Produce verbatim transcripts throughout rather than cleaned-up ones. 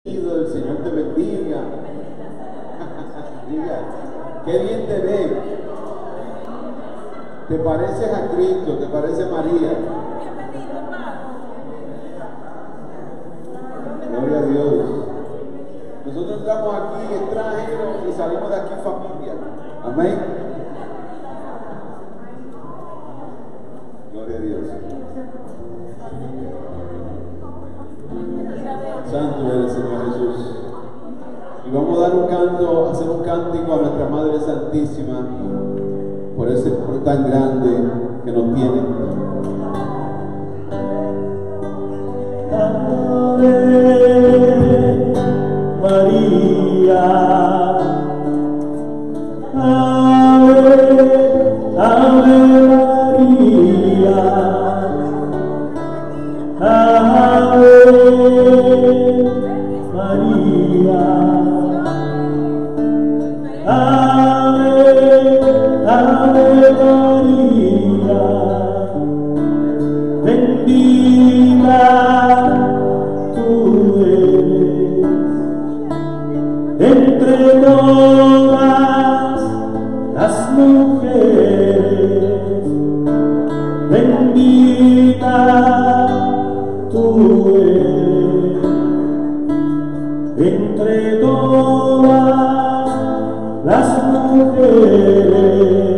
El Señor te bendiga. Diga, qué bien te ve. Te pareces a Cristo, te parece María. Gloria a Dios. Nosotros entramos aquí extranjeros y salimos de aquí familia. Amén. Gloria a Dios. Santo eres, Señor Jesús. Y vamos a dar un canto, hacer un cántico a nuestra Madre Santísima por ese amor tan grande que nos tiene. Ave María, Ave, Ave María, Ave María, Ave, Ave María, bendita tú eres entre todas las mujeres, bendita tú eres entre todas las mujeres.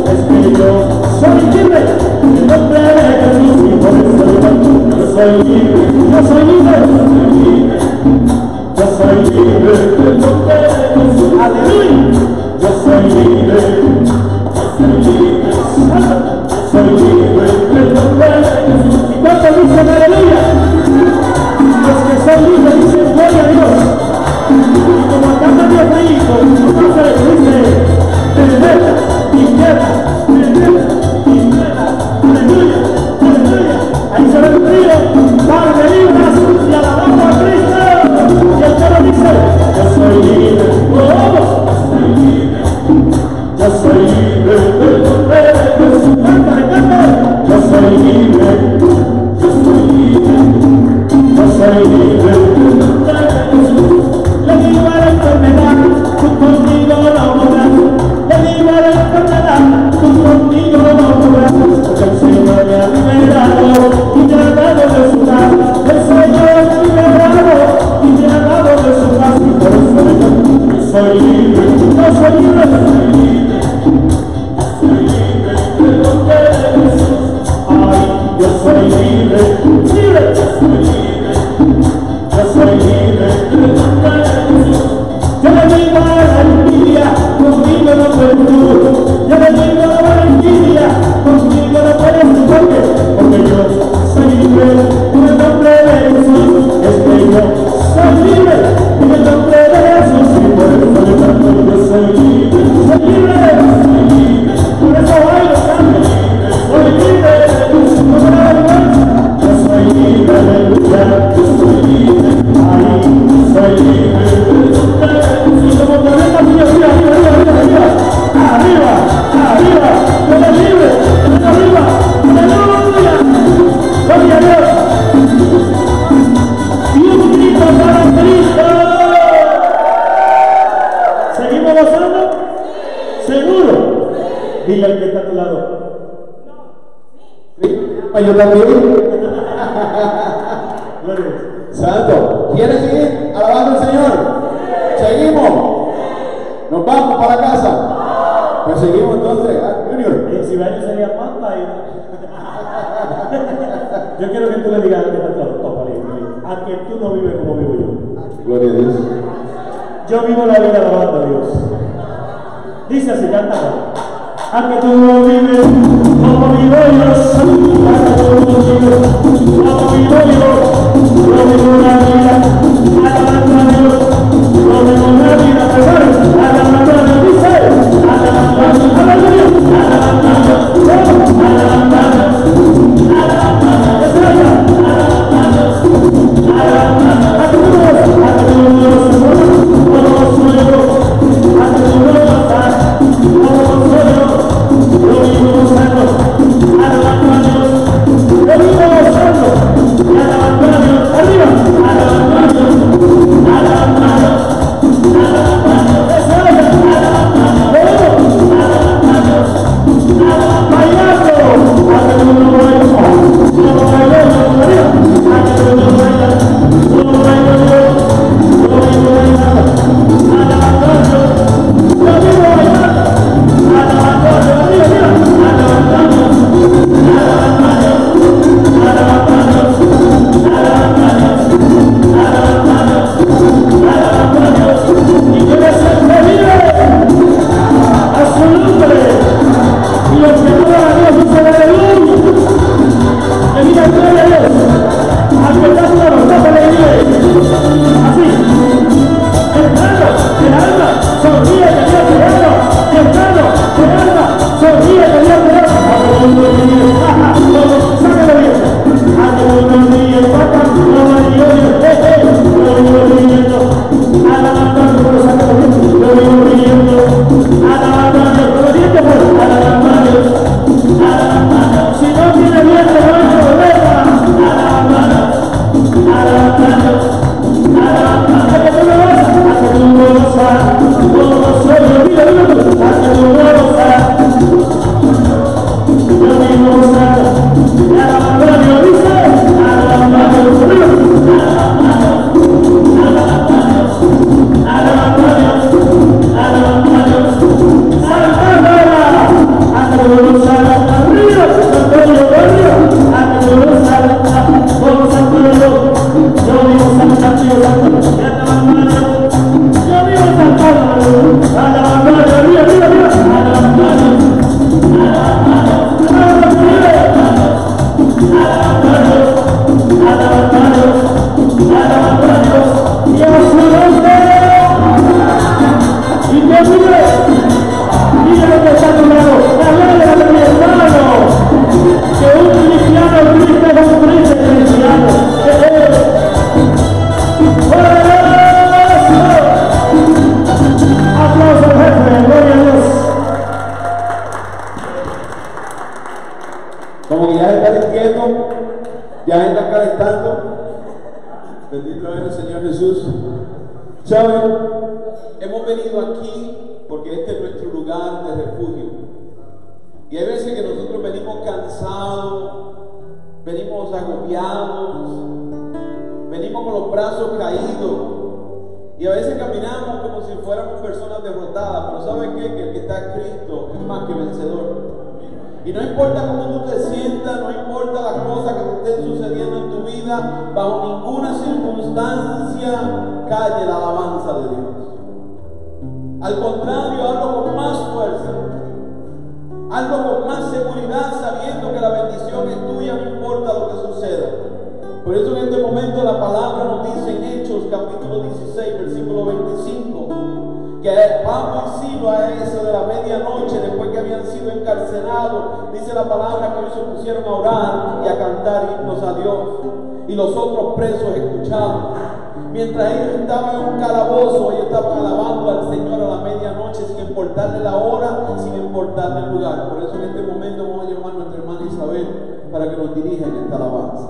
Soy libre, en nombre de Jesús, y por eso yo soy libre. soy libre, en el nombre de Jesús. Le digo a la enfermedad, tú conmigo no podrás. Le digo a la enfermedad, tú conmigo no podrás. Porque el Señor me ha liberado y me ha dado de su paz. El Señor me ha liberado y me ha dado de su paz. Y por eso yo soy libre, no soy libre, soy libre. Soy libre en el nombre de Jesús. Ay, yo soy libre, libre, soy libre. Yo soy libre en el nombre de Jesús. Yo le digo a la envidia, conmigo no puedes tú. Yo le digo a la envidia, conmigo no puedes tú. ¿Por qué? Porque yo soy libre en el nombre de Jesús. Es que yo soy libre en el nombre de Jesús. Y por eso le canto, yo soy libre, soy libre, soy libre. Por eso bailo, canto, soy libre, no me da vergüenza. Yo soy libre, aleluya, yo soy libre. Ay, soy libre en el nombre de Jesús. Como planeta, arriba, arriba, arriba, arriba, arriba. Arriba, arriba, yo soy libre, arriba, arriba, aleluya. Gloria a Dios. Y un grito para Cristo. ¿Seguimos gozando? ¿Seguro? Dile al que está a tu lado. Yo también. Gloria. Santo. ¿Quieres seguir alabando al Señor? Seguimos. Nos vamos para casa. Pues seguimos entonces. Ah, Junior. Eh, si baño sería panta y... Yo quiero que tú le digas al que está a tu lado, a que tú no vives como vivo yo. Gloria a Dios. Yo vivo la vida alabando a Dios. Dice así, canta. A que tú no vives como vivo yo. A que tú no vives como vivo yo. Yo vivo la vida alabando a Dios. Yo vivo la vida, perdón, alabando a Dios. Dice, alabando a Dios, alabando a Dios, alabando a Dios, alabando a Dios, alabando a Dios, alabando a Dios, alabando a Dios. A que tú no vives, a que tú no vives como soy yo. A que tú no vives como soy yo. Yo vivo gozando, alabando a Dios. Yo vivo gozando, alabando a Dios. Arriba. Bendito es el Señor Jesús. ¿Saben? Hemos venido aquí porque este es nuestro lugar de refugio. Y hay veces que nosotros venimos cansados, venimos agobiados, venimos con los brazos caídos. Y a veces caminamos como si fuéramos personas derrotadas. Pero ¿saben qué? Que el que está en Cristo es más que vencedor. Y no importa cómo tú te sientas, no importa las cosas que te estén sucediendo en tu vida, bajo ninguna circunstancia calle la alabanza de Dios. Al contrario, hazlo con más fuerza, hazlo con más seguridad, sabiendo que la bendición es tuya, no importa lo que suceda. Por eso en este momento la palabra nos dice en Hechos capítulo dieciséis, versículo veinticinco, que Pablo y Silo a eso de la medianoche, después que habían sido encarcelados, dice la palabra que ellos se pusieron a orar y a cantar himnos a Dios, y los otros presos escuchaban. Mientras ellos estaban en un calabozo, ellos estaban alabando al Señor a la medianoche, sin importarle la hora, sin importarle el lugar. Por eso en este momento vamos a llamar a nuestra hermana Isabel para que nos dirija en esta alabanza.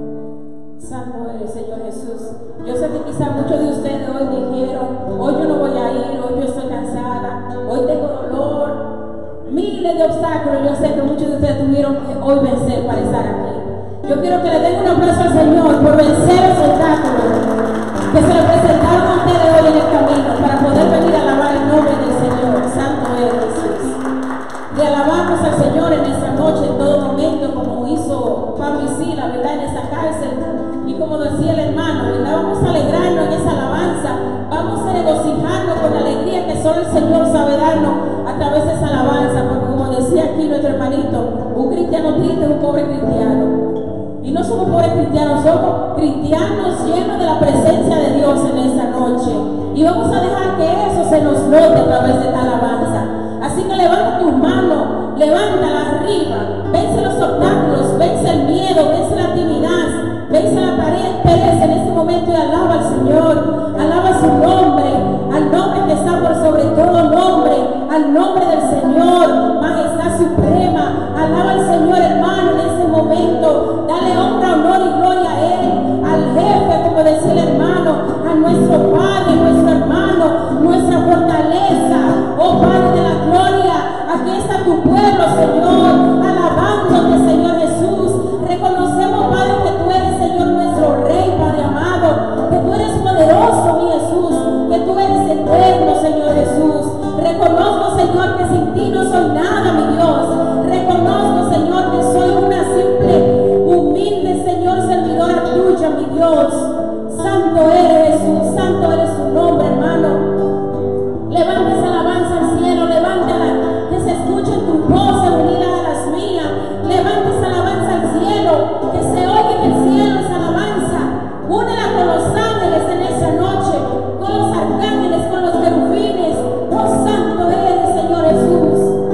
Santo eres, Señor Jesús. Yo sé que quizá muchos de ustedes hoy dijeron, hoy yo no voy a ir, hoy yo estoy cansada, hoy tengo dolor, miles de obstáculos. Yo sé que muchos de ustedes tuvieron que hoy vencer para estar aquí. Yo quiero que le den un aplauso al Señor por vencer los obstáculos que se le presentaron a ustedes hoy en el camino para poder venir a alabar el nombre del Señor. Santo eres, Jesús. Le alabamos al Señor en esta noche, en todo momento, como hizo Pablo y Sila, ¿verdad? En esa cárcel. Y como decía el hermano, ¿verdad? Vamos a alegrarnos en esa alabanza, vamos a regocijarnos con la alegría que solo el Señor sabe darnos a través de esa alabanza, porque como decía aquí nuestro hermanito, un cristiano triste es un pobre cristiano. Y no somos pobres cristianos, somos cristianos llenos de la presencia de Dios en esta noche. Y vamos a dejar que eso se nos note a través de esta alabanza. Así que levanta tus manos, levántala arriba, vence los obstáculos, vence el miedo, vence la timidez, vence la pereza en este momento y alaba al Señor, alaba su nombre, al nombre que está por sobre todo nombre, al nombre del Señor, majestad suprema. Alaba al Señor, hermano, en este momento, dale honra, honor y gloria a Él, al jefe, como decía el hermano, a nuestro Padre, nuestro hermano, nuestra fortaleza, oh Padre de la gloria. Aquí está tu pueblo, Señor, alabándote, Señor Jesús. Reconocemos, Padre, que tú eres, Señor, nuestro Rey, Padre amado, que tú eres poderoso, mi Jesús, que tú eres eterno, Señor Jesús. Reconozco, Señor, que sin ti no soy nada, mi Dios. Reconozco, Señor, que soy una simple, humilde, Señor, servidora tuya, mi Dios. Santo eres, Jesús, santo eres tu nombre, hermano. Levanta esa alabanza al cielo, levántala, que se escuchen tus voces unidas a las mías. Levanta esa alabanza al cielo, que se oiga en el cielo esa alabanza. Únela con los ángeles en esa noche, con los arcángeles, con los querubines. Oh, santo eres, Señor Jesús.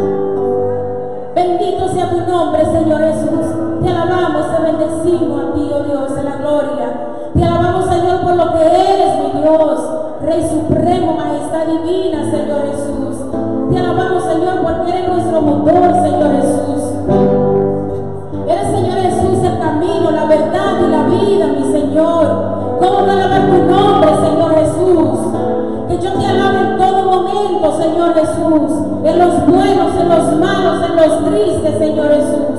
Bendito sea tu nombre, Señor Jesús. Te alabamos, te bendecimos a ti, oh Dios, de la gloria. Te alabamos, Señor, por lo que eres, mi Dios, Rey supremo, majestad divina, Señor Jesús. Te alabamos, Señor, porque eres nuestro motor, Señor Jesús. Eres, Señor Jesús, el camino, la verdad y la vida, mi Señor. ¿Cómo no alabar tu nombre, Señor Jesús? Que yo te alabe en todo momento, Señor Jesús. En los buenos, en los malos, en los tristes, Señor Jesús.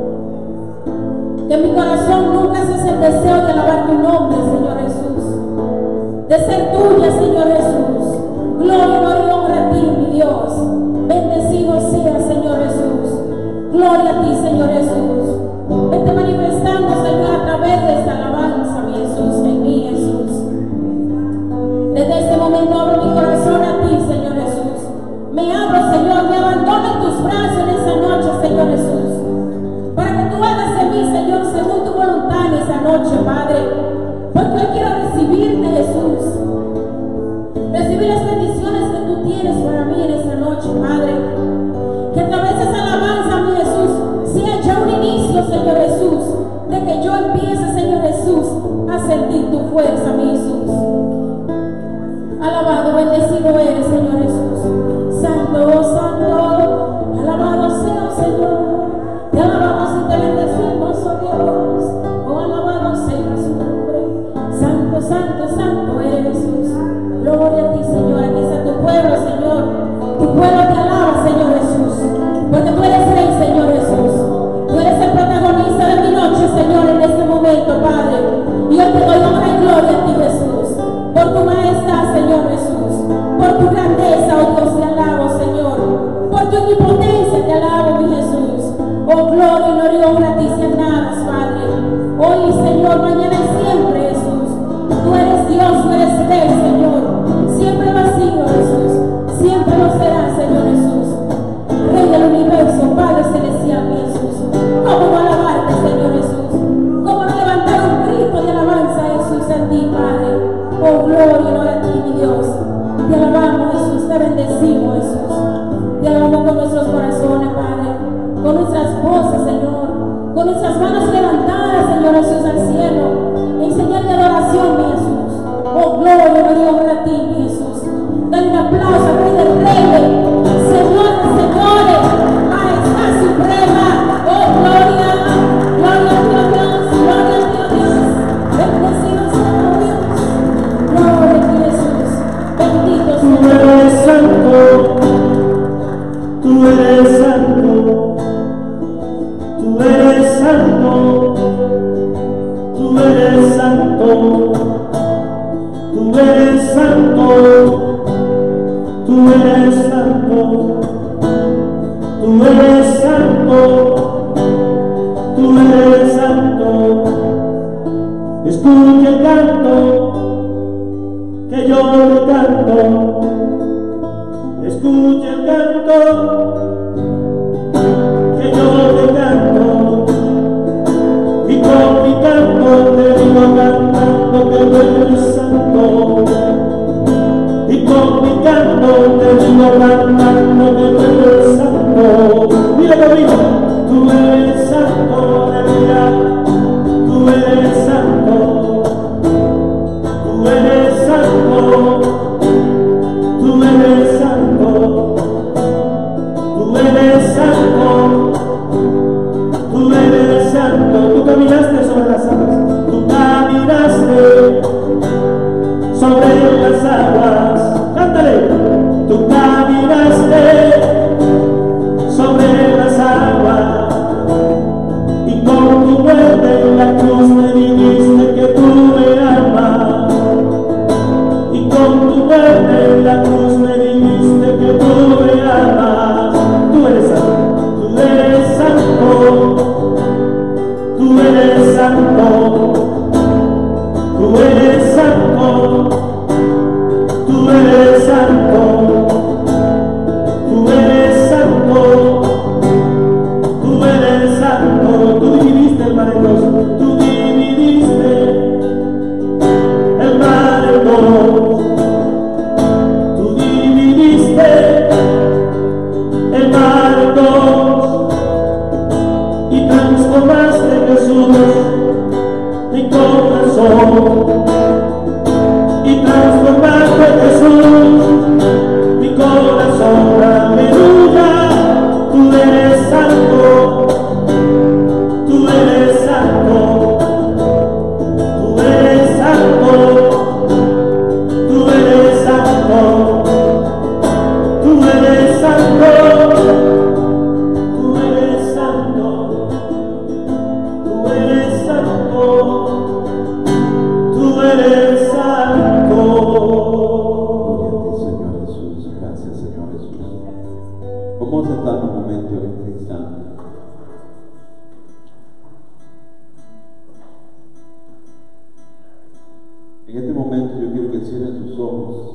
Que mi corazón nunca cese el deseo de alabar tu nombre, Señor Jesús. De ser tuya, Señor Jesús. Gloria, gloria y honra a ti, mi Dios. Bendecido sea, Señor Jesús. Gloria a ti, Señor Jesús. Vete manifestando, Señor, a través de esta alabanza, mi Jesús, en mí, Jesús. Desde este momento abro mi corazón a ti, Señor Jesús. Me abro, Señor, me abandono en tus brazos en esta noche, Señor Jesús. Para que tú hagas en mí, Señor, según tu voluntad en esta noche, Padre. Porque hoy quiero recibirte, Jesús. santo, santo eres Jesús. Gloria a ti, Señor. Aquí está tu pueblo, Señor. Tu pueblo te alaba, Señor Jesús. Porque tú eres rey, Señor Jesús. Tú eres el protagonista de mi noche, Señor, en este momento, Padre. Y yo te doy honra y gloria a ti, Jesús. Por tu majestad, Señor Jesús. Por tu grandeza, oh Dios, te alabo, Señor. Por tu omnipotencia te alabo, mi Jesús. Oh, gloria, honor y honra a ti sean dadas, Padre. Hoy, Señor, mañana y siempre, Jesús. Tú eres Dios, tú eres Rey, Señor. Siempre lo has sido, Jesús. Siempre lo será, Señor Jesús. Rey del universo, Padre celestial, mi Jesús. ¿Cómo no alabarte, Señor Jesús? ¿Cómo no levantar un grito de alabanza, Jesús, a ti, Padre? Oh, gloria y honor a ti, mi Dios. Te alabamos, Jesús. Te bendecimos, Jesús. Te alabamos con nuestros corazones, Padre. Con nuestras voces, Señor. Con nuestras manos levantadas, Señor Jesús, al cielo. En señal de adoración, mi Jesús. Oh, gloria y honor a ti, mi Jesús. Dale un aplauso al Rey del Rey. Señoras, señores, Majestad Suprema. Oh, gloria. Gloria a Dios, Dios. Gloria a Dios, Dios. Bendecido sea Dios. Gloria a ti, Jesús. Bendito sea Tú eres santo. Tú eres santo. Tú eres santo. Tú eres santo. Tú eres santo. Tú eres santo. Tú eres santo. Tú eres santo. Escucha el canto que yo te canto. Escucha el canto que yo te canto. Y con mi canto te digo cantando que tú eres santo. Y con mi canto te digo cantando que tú eres santo. Dile conmigo, tú eres santo de vida. Tú eres santo. Tú eres santo. Tú eres santo. Tú eres santo. Tú eres santo. Tú caminaste sobre las aguas. Tú caminaste sobre las aguas. Cántale. Tú caminaste sobre las aguas. Y con tu muerte en la cruz me dijiste que tú me amas. Y con tu muerte en la cruz me dijiste que tú me amas. Tú eres santo. Tú eres santo. Tú eres santo. Tú eres santo. Tú eres santo. Tú eres santo. Tú eres santo. Tú dividiste el mar en dos. Tú dividiste el mar en dos. Tú dividiste el mar en dos. Y transformaste, Jesús, mi corazón. Y transformaste, Jesús, mi corazón. Aleluya. Tú eres santo. Tú eres santo. Tú eres santo. Tú eres santo. Tú eres santo. Tú eres santo. Tú eres santo. Tú eres santo. Señor Jesús, gracias, Señor Jesús. Vamos a estar un momento en este instante. En este momento yo quiero que cierren sus ojos,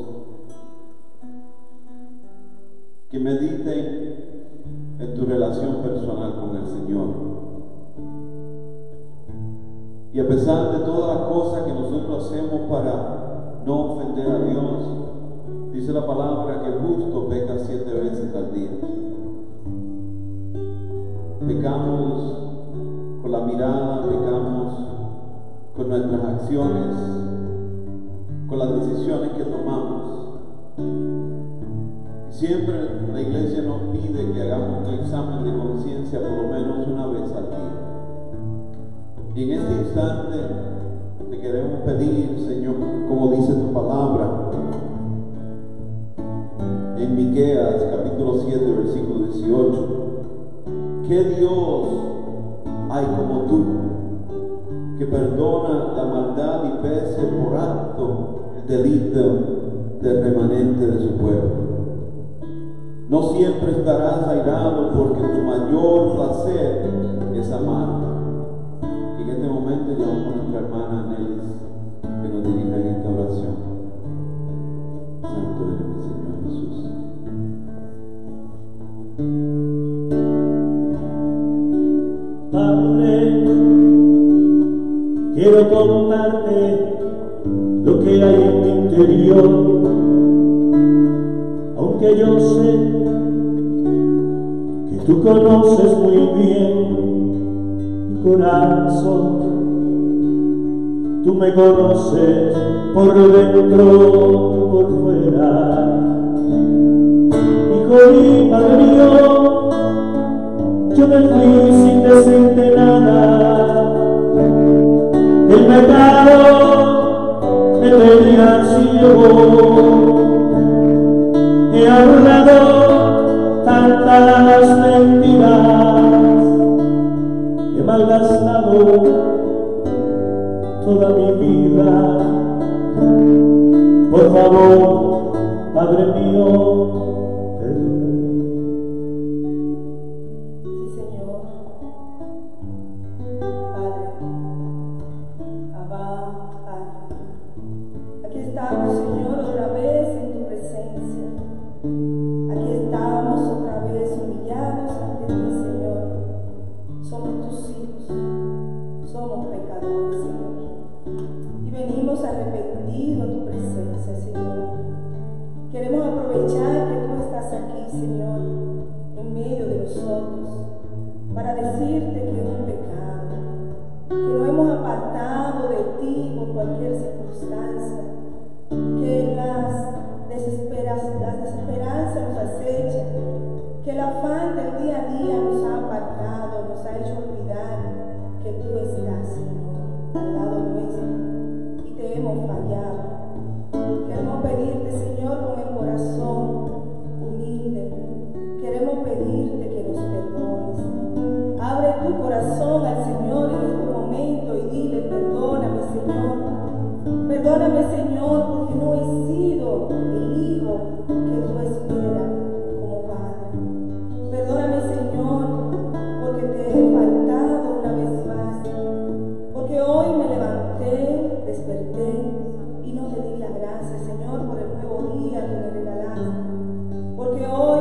que mediten en tu relación personal con el Señor. Y a pesar de todas las cosas que nosotros hacemos para no ofender a Dios, dice la palabra que el justo peca siete veces al día. Pecamos con la mirada, pecamos con nuestras acciones, con las decisiones que tomamos. Y siempre la iglesia nos pide que hagamos un examen de conciencia por lo menos una vez al día. Y en este instante te te queremos pedir, Señor, como dice tu palabra, en Miqueas capítulo siete, versículo dieciocho, ¿qué Dios hay como tú, que perdona la maldad y pese por alto el delito del remanente de su pueblo? No siempre estarás airado, porque tu mayor placer es amar. Y en este momento llamamos a nuestra hermana Nelis que nos dirija en esta oración. Santo eres mi Señor Jesús. Padre, quiero contarte lo que hay en mi interior, aunque yo sé que tú conoces muy bien mi corazón. Tú me conoces por dentro y por fuera. Hijo y Padre mío, yo me fui sin decirte nada. El pecado me tenía ciego. He hablado tantas mentiras, he malgastado toda mi vida. Por favor, Padre mío, perdóname. Sí, Señor. Padre, Abba, Padre, aquí estamos, Señor, otra vez en tu presencia. Aquí estamos otra vez humillados ante ti, Señor. Somos tus hijos, somos pecadores, Señor, y venimos arrepentidos a tu presencia, Señor. Queremos aprovechar que tú estás aquí, Señor, en medio de nosotros, para decirte que es un pecado, que no hemos apartado de ti por cualquier circunstancia, que las desesperas, las desesperanzas nos acechan, que el afán del día a día nos ha apartado, nos ha hecho olvidar que tú estás, Señor, al lado nuestro, y te hemos fallado. Queremos pedirte, Señor, con el corazón humilde, queremos pedirte que nos perdones. Abre tu corazón al Señor en este momento y dile: perdóname, Señor, perdóname, Señor, porque no he sido el hijo que tú esperas como padre. Perdóname, Señor, porque te he faltado una vez más, porque hoy me levanté, desperté y no te di la gracia, Señor, por el nuevo día que me regalaste, porque hoy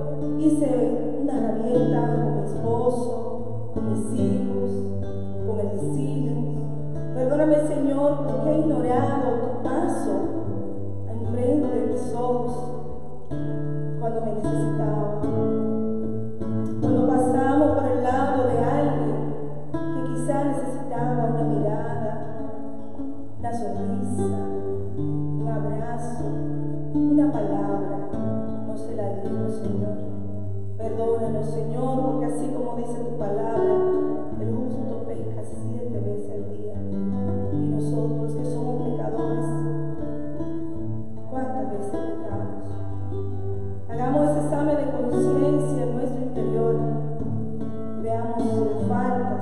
hice una rabieta con mi esposo, con mis hijos, con el vecino. Perdóname, Señor, porque he ignorado tu paso enfrente de mis ojos cuando me necesitaba. Cuando pasamos por el lado de alguien que quizá necesitaba una mirada, una sonrisa, un abrazo, una palabra, no se la dimos, Señor. Perdónanos, Señor, porque así como dice tu palabra, el justo peca siete veces al día. Y nosotros que somos pecadores, ¿cuántas veces pecamos? Hagamos ese examen de conciencia en nuestro interior. Veamos sus faltas.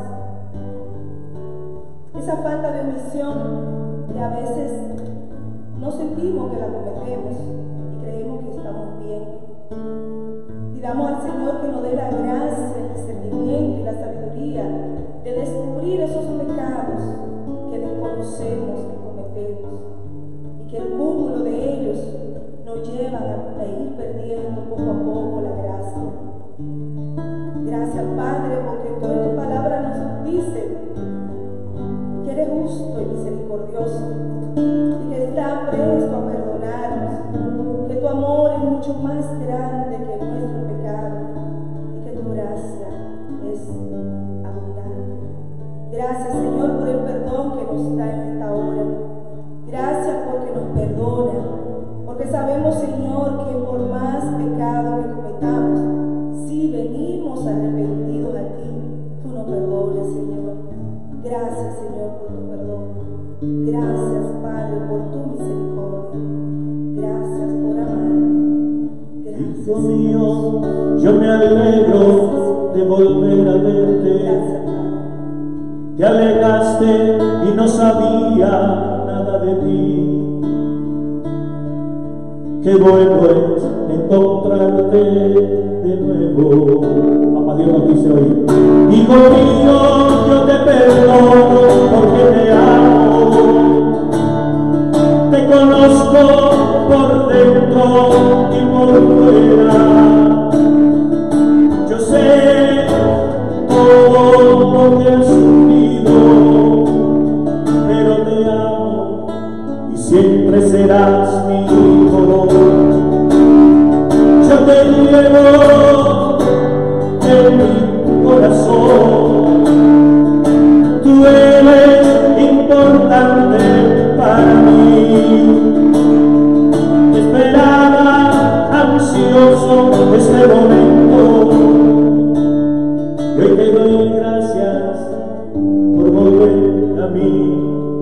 Esa falta de omisión que a veces no sentimos que la cometemos y creemos que estamos bien. Pidamos al Señor que nos dé la gracia, el discernimiento y la sabiduría de descubrir esos pecados que desconocemos que cometemos, y que el cúmulo de ellos nos llevan a, a ir perdiendo poco a poco la gracia. Gracias, Padre, porque tú en tu palabra nos dices que eres justo y misericordioso y que estás presto a perdonarnos, que tu amor es mucho más grande que nuestro pecado y que tu gracia es abundante. Gracias, Señor, por el perdón que nos da en esta hora. Gracias porque nos perdona, porque sabemos, Señor, que por más pecado que cometamos, si venimos arrepentidos a ti, tú nos perdonas, Señor. Gracias, Señor, por tu perdón. Hijo mío, yo me alegro de volver a verte. Te alejaste y no sabía nada de ti. Qué bueno es encontrarte de nuevo. Papá Dios nos dice hoy: hijo mío, yo te perdono porque te amo. Te conozco por dentro y por fuera. Yo sé todo lo que has sufrido, pero te amo y siempre serás mi hijo. Yo te llevo en mi corazón. Tú eres importante para mí. Esperaba ansioso este momento. Hoy te doy gracias por volver a mí.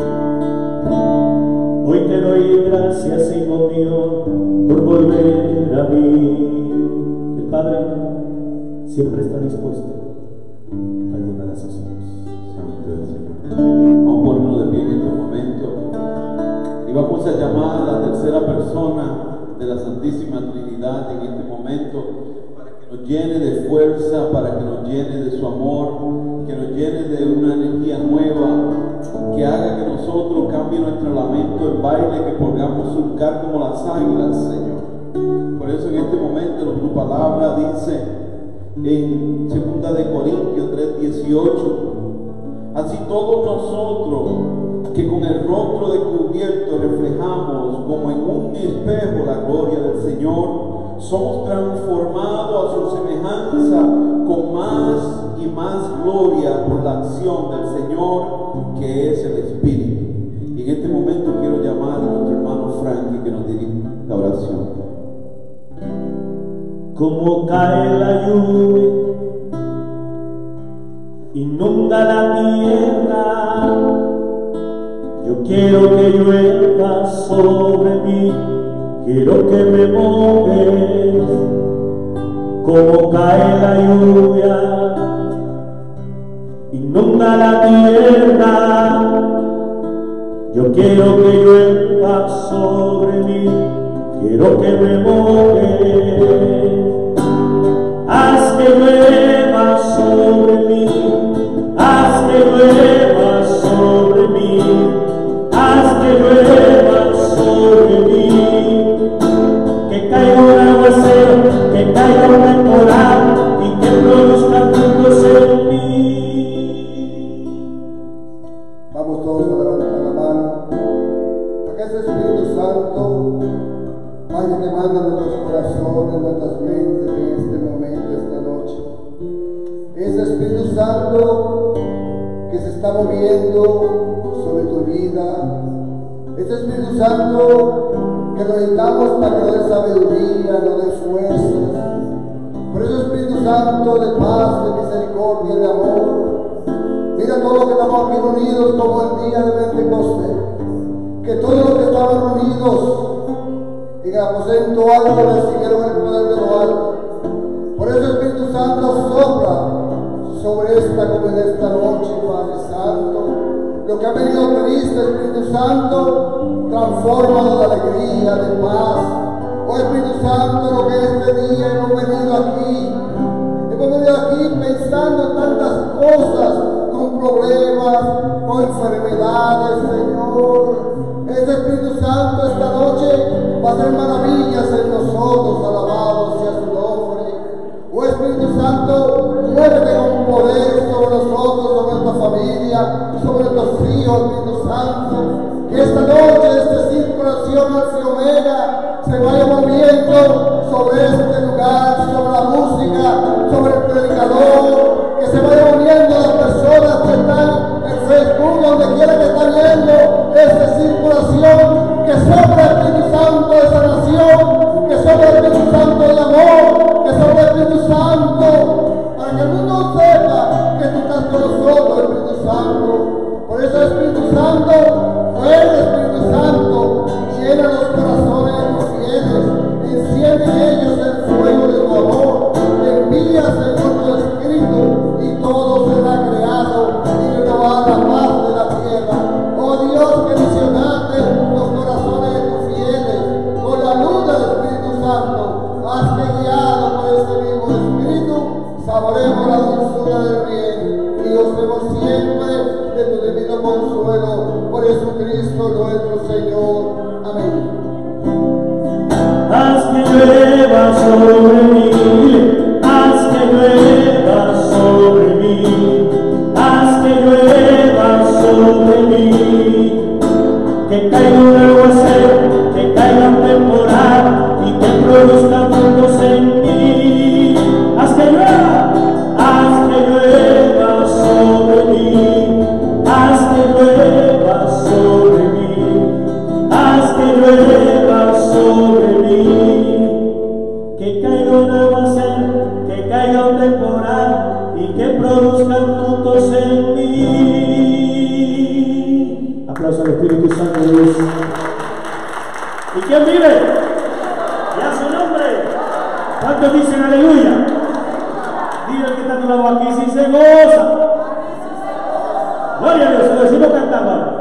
Hoy te doy gracias, hijo mío, por volver a mí. El Padre siempre está dispuesto a ayudar a sus hijos. Santo es el Señor. Vamos a ponernos de pie en este momento y vamos a llamar a la tercera persona de la Santísima Trinidad en este momento para que nos llene de fuerza, para que nos llene de su amor, que nos llene de una energía nueva, que haga que nosotros cambie nuestro lamento en baile, que podamos surcar como las águilas, Señor. Por eso en este momento tu palabra dice en segunda de Corintios tres dieciocho: así todos nosotros, que con el rostro descubierto reflejamos como en un espejo la gloria del Señor, somos transformados a su semejanza con más y más gloria por la acción del Señor, que es el Espíritu. Y en este momento quiero llamar a nuestro hermano Frankie que nos dirija la oración. Como cae la lluvia, inunda la tierra. Yo quiero que llueva sobre mí, quiero que me mojes. Como cae la lluvia, inunda la tierra. Yo quiero que llueva sobre mí, quiero que me mojes. Haz que llueva sobre mí, haz que llueva sobre mí, haz que llueva sobre mí. Que caiga un aguacero, que caiga un temporal y que produzca frutos en mí. Vamos todos a levantar la mano para que ese Espíritu Santo vaya quemando nuestros corazones, nuestras mentes en este momento, esta noche. Ese Espíritu Santo que se está moviendo sobre tu vida, ese Espíritu Santo que lo necesitamos para que nos dé sabiduría, nos dé fuerza. Por eso, Espíritu Santo de paz, de misericordia, de amor, mira todo lo que estamos aquí reunidos como el día de Pentecostés, que todos los que estaban reunidos en el aposento alto recibieron el poder de lo alto. Por eso, Espíritu Santo, sopla sobre esta comunidad esta noche, Padre Santo. Lo que ha venido triste, Espíritu Santo, transfórmalo de alegría, de paz. Oh Espíritu Santo, lo que este día hemos venido aquí, hemos venido aquí pensando en tantas cosas, con problemas, con enfermedades, Señor. Ese Espíritu Santo esta noche va a hacer maravillas en nosotros, alabado sea su nombre. Oh Espíritu Santo, muévete con poder sobre nosotros, sobre nuestra familia, sobre nuestros hijos, Espíritu Santo. Que esta noche, este circulación hacia Omega, se vaya moviendo sobre este lugar, sobre la música, sobre el predicador, que se vaya moviendo las personas que están en Facebook, donde quiera que están viendo esta circulación, que sobre el Espíritu Santo de sanación, que sobre el Espíritu Santo de amor, que sobre el Espíritu Santo, para que el mundo sepa que tú estás con nosotros, Espíritu Santo. Por eso, Espíritu Santo, ven, Espíritu Santo, llena los corazones de tus fieles, enciende en ellos el fuego llueva sobre mí, haz que llueva sobre mí, haz que llueva sobre mí, que caiga un aguacero, que caiga un temporal y que produzca frutos en mí. Haz que llueva, haz que llueva sobre mí, haz que llueva sobre mí, haz que llueva sobre mí, que caiga un aguacero, que caiga un temporal y que produzca frutos en mí. Aplauso al Espíritu Santo de Dios. ¿Y quién vive? Y a su nombre. ¿Cuántos dicen aleluya? Dile al que está a tu lado aquí si se goza. Gloria a Dios, se lo decimos cantando ahora.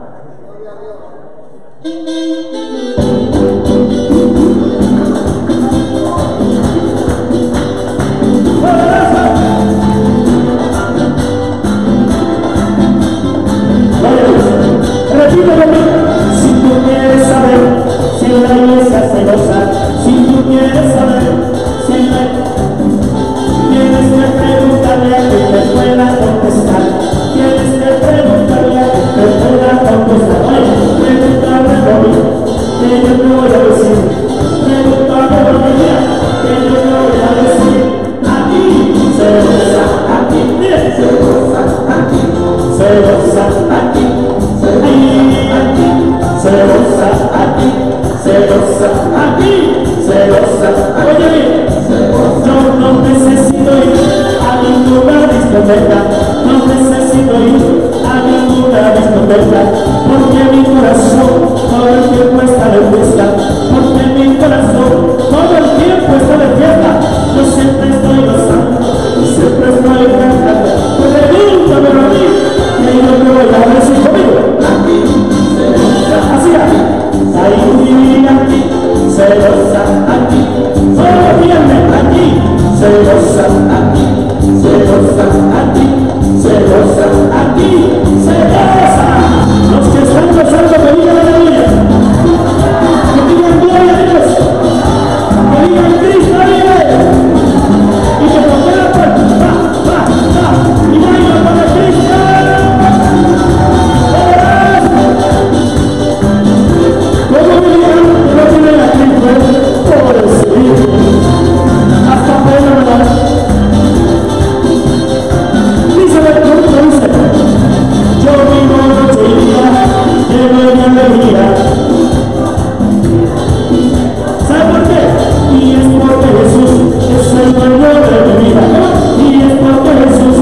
Repite conmigo. Si tú quieres saber si la iglesia se goza, si tú quieres saber si la tienes que preguntarle a quien te pueda contestar, tienes que preguntarle a quien te pueda contestar. Oye, pregúntame por mí, que yo te voy a decir, pregúntame por mi vida, que yo te voy a decir. Aquí se goza, aquí, mire, se goza, aquí, se goza, aquí. Aquí, se goza, aquí, se goza, aquí, se goza. Oye bien, yo no necesito ir a ninguna discoteca, no necesito ir a ninguna discoteca, porque mi corazón todo el tiempo está de fiesta, porque mi corazón todo el tiempo está de fiesta. Yo siempre estoy gozando, siempre estoy cantando. Pregúntame a mí, que yo te voy a decir conmigo. Así aquí, ahí aquí, se goza aquí, solo viernes aquí, se goza aquí, se goza aquí, se goza aquí, se goza. Los que están gozando, que digan aleluya, que digan gloria a Dios, que digan Cristo vive, y que toque la puerta, va, va, va, y baila para Cristo. ¿Cómo me dirán que no tienen a Cristo? Pobrecito, hasta pena me da. Dice el Cristo, dice, yo vivo noche y día, lleno de alegría. ¿Sabe por qué? Y es porque Jesús es el dueño de mi vida. Y es porque Jesús,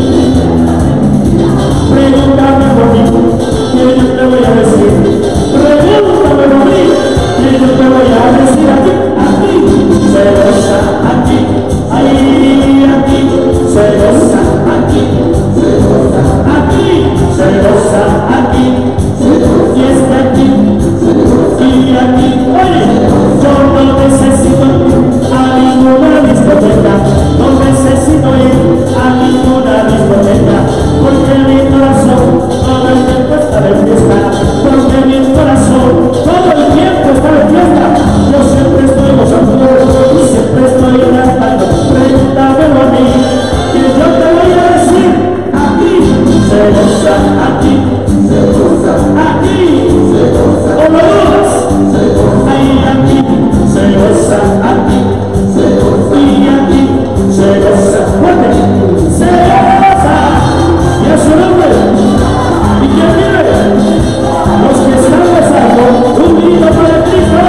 pregúntame por mí, que yo te voy a decir. Pregúntame por mí, que yo te voy a decir aquí, aquí, se goza aquí, ahí, aquí, se goza aquí, se goza aquí, se goza aquí, y es que aquí, y aquí, oye, yo no necesito ir a ninguna discoteca, no necesito ir a ninguna discoteca, porque mi corazón todo el tiempo está de fiesta, porque mi corazón todo el tiempo está de fiesta. Yo siempre estoy gozando y siempre estoy cantando. Pregúntamelo a mí, que yo te voy a decir. Aquí se goza, aquí se goza, aquí se goza. ¿O lo dudas? Ahí aquí se goza, aquí se goza, y aquí se goza. ¿Cuándo? Se goza. Y a su nombre. ¿Y quién vive? Los que están gozando, un grito para Cristo.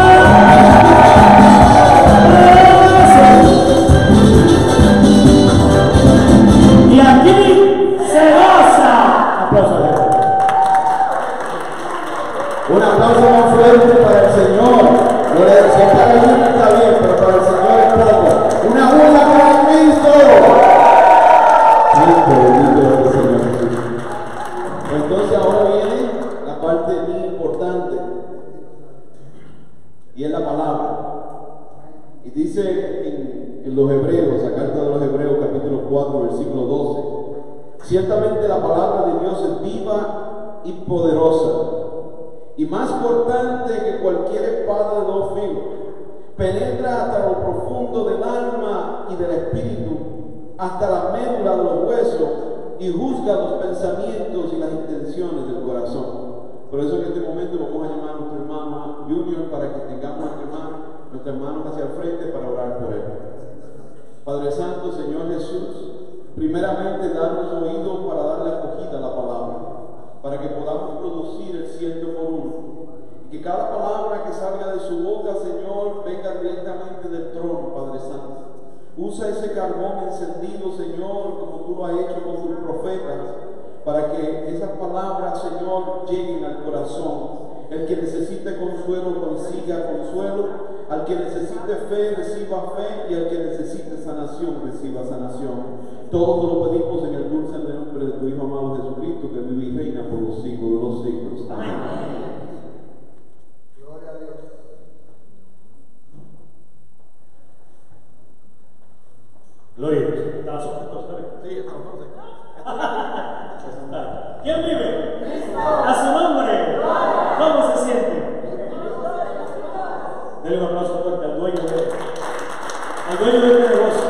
Y aquí se goza. Aplausos. Un aplauso más fuerte para el Señor. Gloria a Dios. Si está bien, está bien, pero para el Señor es poco. Una buena para Cristo. Santo, bendito es el Señor Jesús. Entonces ahora viene la parte muy importante, y es la palabra. Y dice en, en los Hebreos, la carta de los Hebreos capítulo cuatro versículo doce, ciertamente la palabra de Dios es viva y poderosa, y más cortante que cualquier espada de dos filos, penetra hasta lo profundo del alma y del espíritu, hasta la médula de los huesos, y juzga los pensamientos y las intenciones del corazón. Por eso en este momento vamos a llamar a nuestro hermano Junior para que tengamos a nuestro hermano, nuestro hermano hacia el frente para orar por él. Padre Santo, Señor Jesús, primeramente darnos oídos para darle acogida a la palabra, para que podamos producir el ciento por uno, y que cada palabra que salga de su boca, Señor, venga directamente del trono, Padre Santo. Usa ese carbón encendido, Señor, como tú lo has hecho con tus profetas, para que esas palabras, Señor, lleguen al corazón. El que necesite consuelo, consiga consuelo. Al que necesite fe, reciba fe. Y al que necesite sanación, reciba sanación. Todo lo pedimos en el dulce nombre de tu Hijo amado Jesucristo, que vive y reina por los siglos de los siglos. Amén. Gloria a Dios. Gloria a Dios. ¿Estás sujeto? Sí, estamos todos. ¿Quién vive? Cristo. A su nombre. ¿Cómo se siente? Denle un aplauso fuerte al dueño de al dueño de este negocio.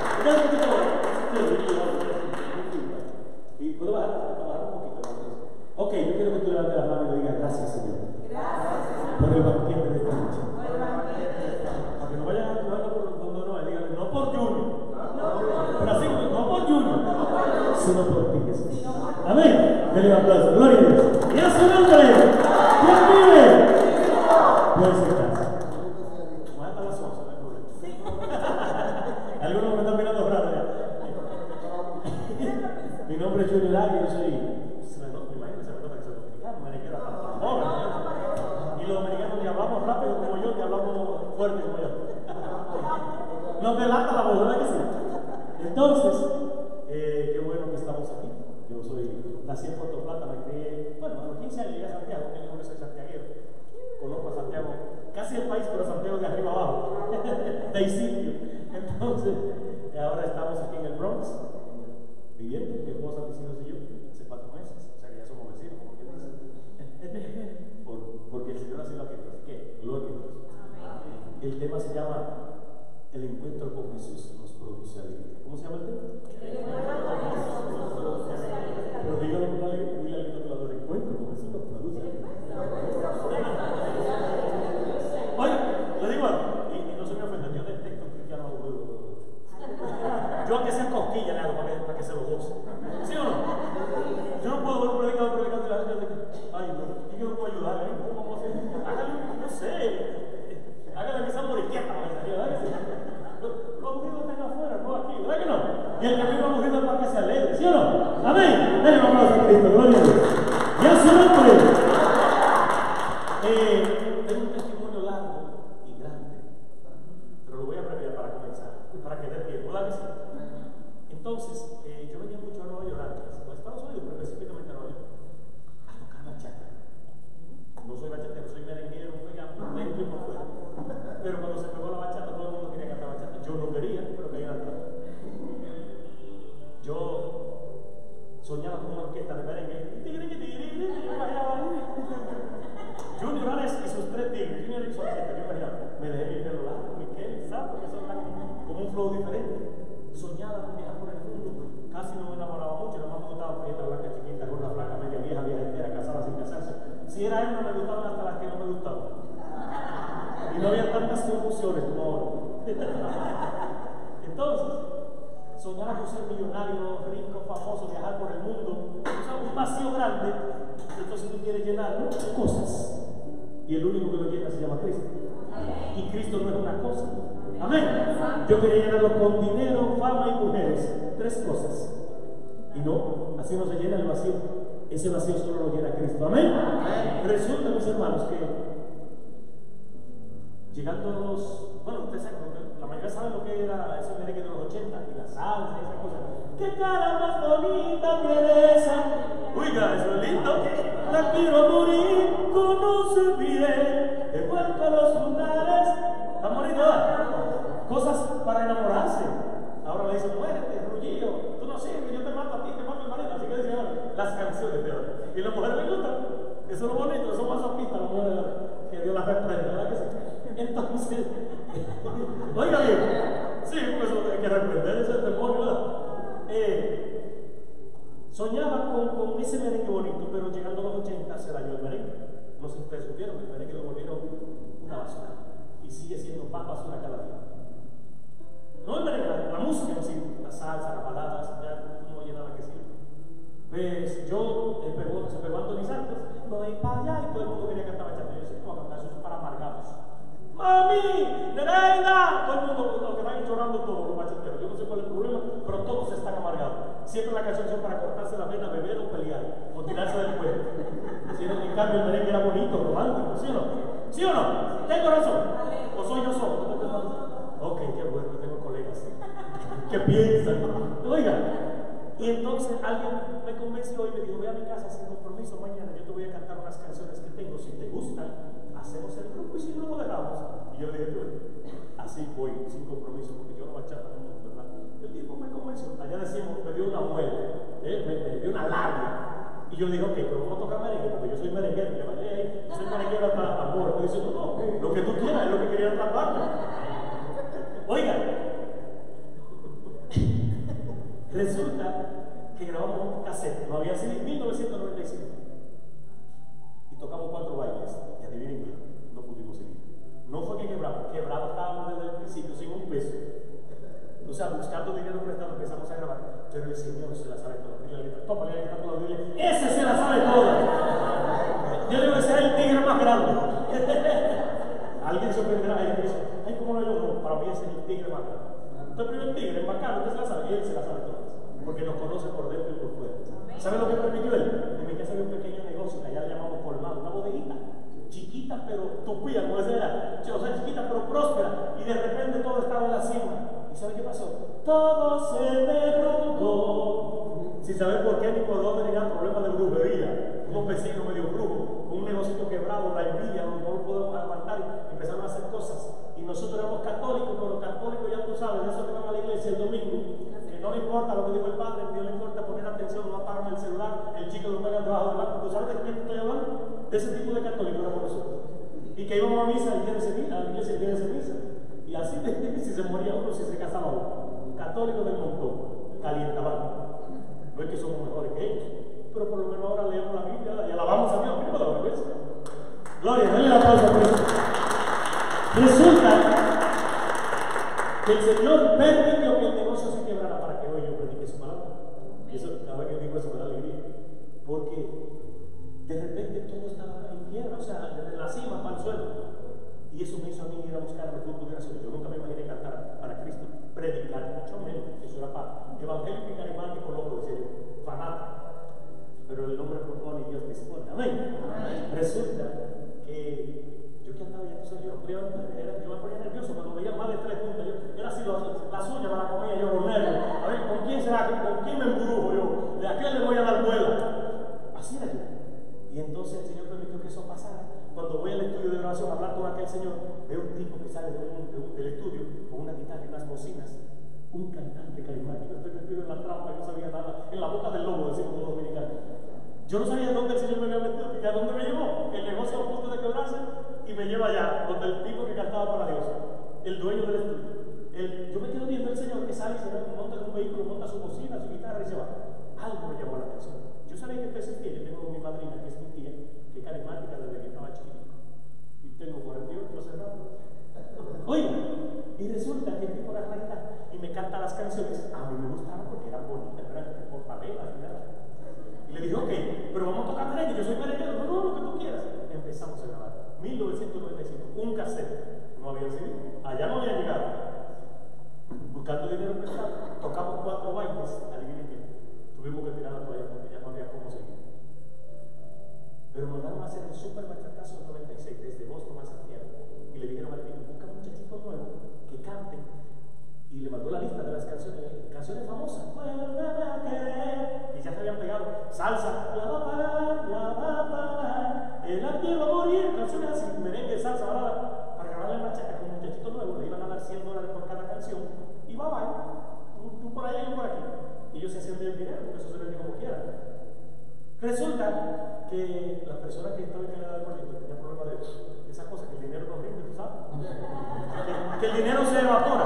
Y puedo bajar, bajar un poquito. Ok, yo quiero que tú levantes las manos y le digas gracias, Señor. Gracias. Por el banquete de esta noche. Para que no vayan a jugar por donde no, díganle no por Junior. Pero así, no por Junior, sino por ti, Jesús. Amén. Denle un aplauso. Gloria a Dios. Y a su nombre. ¿Quién vive? Puede sentarse. Hasta las once, no hay problema. Algunos me están mirando raro ya. Mi nombre es Junior Águila, yo soy. Se me nota, me imagino, se me nota que soy dominicano, me queda tan joven. Y los dominicanos ni hablamos rápido como yo, ni hablamos fuerte como yo. Nos delata la voz, ¿verdad que sí? Entonces, eh, qué bueno que estamos aquí. Yo soy, nací en Puerto Plata, me crié, bueno, a los quince años llegué a Santiago, que yo no soy santiaguero. Conozco a Santiago, casi el país, pero Santiago de arriba abajo, de sitio. Entonces, ahora estamos aquí en el Bronx, viviendo, mi esposa, mis hijos y yo, hace cuatro meses, o sea que ya somos vecinos, como quien dice. Por, porque el Señor así lo ha querido, así que, gloria a Dios. El tema se llama El encuentro con Jesús nos produce alegría. ¿Cómo se llama el tema? El encuentro con Jesús nos produce alegría. Pero dígalo con alegría, dile al titulador, encuentro con Jesús nos produce alegría. Oye, le digo algo, y, y no se me ofenda, yo detecto cristiano aburrido. Yo aunque sea cosquilla le hago para que, para que se lo goce. ¿Sí o no? Yo no puedo ver un predicador predicando y la gente dice, ay, no, yo no puedo ayudar, ¿eh? ¿Cómo vamos a hacer? Hágale, no sé, hágale que sea moriqueta, ¿verdad que sí? Los aburridos están afuera, no aquí, ¿verdad que no? Y el camino aburrido es para que se alegre, ¿sí o no? Amén. Denle un aplauso a Cristo, gloria a Dios. Ya su nombre. Eh, tengo un testimonio largo y grande, pero lo voy a abreviar para comenzar, para que dé tiempo, ¿verdad que sí? Entonces, eh, yo venía mucho a Nueva York antes, a Estados Unidos, pero específicamente a Nueva York, a tocar bachata. No soy bachatero, soy merenguero, soy dentro y por fuera. Pero cuando se pegó la bachata, todo el mundo quería cantar bachata. Yo no quería, pero quería cantar. Yo soñaba con una orquesta de merengue. Junior Alex y sus tres tigres. Junior y sus orquesta. Yo imaginaba, me dejé mi pelo largo, mi Kelly, ¿sabes? Porque son tan, como un flow diferente. Soñaba con viajar por el mundo. Casi no me enamoraba mucho, nada más me gustaba prieta, blanca, chiquita, gorda, flaca, media vieja, vieja entera, casada sin casarse. Si era él, no me gustaban hasta las que no me gustaban. Y no había tantas confusiones como ahora. Entonces, soñaba con ser millonario, rico, famoso, viajar por el mundo. O sea, un vacío grande. Entonces tú quieres llenarlo de cosas. Y el único que lo llena se llama Cristo. Y Cristo no es una cosa. Amén. Yo quería llenarlo con dinero, fama y mujeres. Tres cosas. Y no, así no se llena el vacío. Ese vacío solo lo llena Cristo. Amén. Resulta, mis hermanos, que llegando a los, bueno, ustedes saben, la mayoría saben lo que era ese merengue de los ochenta y la salsa y esas cosas. ¡Qué cara más bonita tiene esa! Oiga, eso es lindo. La quiero morir, conoce bien. He vuelto a los lugares. ¿Está bonito? Cosas para enamorarse. Ahora le dicen, muérete, rullillo. Tú no sirves, yo te mato a ti, te mato a mi marido. Así que dicen ahora las canciones de ahora. Y las mujeres les gustan. Eso es lo bonito, eso es masoquista, las mujeres que Dios las reprende, ¿verdad que sí? Entonces, siempre las canciones son para cortarse la vena, beber o pelear, o tirarse del puente. ¿Sí? En cambio, el merengue era bonito, romántico, ¿sí o no? ¿Sí o no? ¿Tengo razón? ¿O soy yo solo? Ok, qué bueno, tengo colegas que piensan. Oiga, y entonces alguien me convenció y me dijo, ve a mi casa sin compromiso mañana, yo te voy a cantar unas canciones que tengo, si te gustan, hacemos el grupo y si no lo dejamos. Y yo le dije, así voy, sin compromiso, porque yo no bachata no, ¿verdad? El tipo me convenció, allá decimos, me dio una muela, ¿eh? me, me dio una labia. Y yo le dije, ok, pero vamos a tocar merengue, porque yo soy merenguero, y le bailé ahí, yo soy merenguero hasta tambor. Me dice, no, no, lo que tú quieras, es lo que quería atraparme. Oiga, resulta que grabamos un cassette, no había sido en mil novecientos noventa y cinco, y tocamos cuatro bailes, y adivinen qué, no pudimos seguir. No fue que quebramos, quebrado estábamos desde el principio sin un peso. O sea, buscando dinero prestado empezamos a grabar, pero el Señor se la sabe toda. Dile a la guitarra, tópale la guitarra toda, dile, ese se la sabe toda. Yo digo que será el tigre más grande. Alguien sorprenderá, alguien dice, ay, ¿cómo no yo? No, para mí ese es el tigre más grande. Entonces, primero el tigre, el bacano, usted se la sabe, y él se la sabe todas, porque nos conoce por dentro y por fuera. ¿Sabe lo que permitió él? En mi casa había un pequeño negocio, que allá le llamamos colmado, una bodeguita, chiquita pero tupida, como decía ella, o sea, chiquita pero próspera, y de repente todo estaba en la cima. ¿Y sabe qué pasó? Todo se derrumbó, sin saber por qué ni por dónde ni nada, problemas de brujería, unos vecinos medio brujos, con un negocio quebrado, la envidia, donde no lo podemos aguantar, y empezaron a hacer cosas. Y nosotros éramos católicos, pero los católicos ya tú sabes, de eso que van a la iglesia el domingo, que no le importa lo que dijo el padre, no le importa poner atención, no apagan el celular, el chico lo pega debajo del banco. ¿Tú sabes de quién estoy hablando? De ese tipo de católicos éramos nosotros. Y que íbamos a misa el día de misa, a la iglesia el día de misa. Y así, si se moría uno, si se casaba uno. Católicos del montón, calientaban. No es que somos mejores que ellos, pero por lo menos ahora leemos la Biblia y alabamos a Dios mismo de la iglesia. Gloria, denle la aplauso a Cristo. Resulta que el Señor permitió que el negocio se quebrara para que hoy yo predique su palabra. Y eso, cada vez que digo eso me da alegría. Porque de repente todo estaba en quiebra, o sea, desde la cima para el suelo. Y eso me hizo a mí ir a buscar refugio de oración. Yo nunca me imaginé cantar para Cristo, predicar, mucho menos. Eso era para evangélico y carismático, loco, decía yo, fanático. Pero el hombre propone y Dios dispone. Amén. Amén. Resulta que yo que andaba ya, tú sabes, yo, yo, era, yo me ponía nervioso cuando veía más de tres puntos. Yo, era así, las uñas me las comía yo con nervios. A ver, ¿con quién será? ¿Con quién me embrujo yo? ¿De a quién le voy a dar vuela? Así era yo. Y entonces el Señor permitió que eso pasara. Cuando voy al estudio de oración a hablar con aquel señor, veo un tipo que sale de un, de un, del estudio con una guitarra y unas bocinas, un cantante carismático. Estoy metido en la trampa y no sabía nada, en la boca del lobo, decimos los dominicanos. Yo no sabía dónde el Señor me había metido, y a dónde me llevó. El negocio a punto de quebrarse y me lleva allá, donde el tipo que cantaba para Dios, el dueño del estudio. El, yo me quedo viendo al Señor que sale y se monta en un vehículo, monta su bocina, su guitarra y se va. Algo me llamó la atención. Yo sabía que esto existía. Yo tengo mi madrina, que es mi tía, que es carismática desde que estaba chiquito. Y tengo cuarenta y ocho cerrados. Oiga, y resulta que el tipo agarra la guitarra y me canta las canciones. A mí me gustaban porque eran bonitas, eran portavelas y nada. Y le dije, ok, pero vamos a tocar merengue, yo soy merenguero. No, no, lo que tú quieras. Empezamos a grabar. mil novecientos noventa y cinco, un cassette. No había sido. Allá no había llegado. Buscando dinero prestado, tocamos cuatro bailes. Adivinen qué. Tuvimos que tirar la toalla porque ya no había cómo seguir. Pero mandaron a hacer el super bachatazo del noventa y seis desde Boston a Santiago. Y le dijeron al tipo, busca muchachitos nuevos que canten. Y le mandó la lista de las canciones, canciones famosas. Vuelve a querer. Y ya se habían pegado. Salsa, la va a parar, la va a parar. El antiguo va a morir. Canciones así, merengue, salsa, balada. Para grabarle machaca con muchachitos nuevos. Le iban a dar cien dólares por cada canción. Y va, va. Tú, tú por allá y yo por aquí. Y ellos se hacían del dinero, porque eso se vende como quieran. Resulta que la persona que estaba encargada del proyecto tenía problemas de, de esas cosas, que el dinero no rinde, ¿tú sabes? Que, que el dinero se evapora.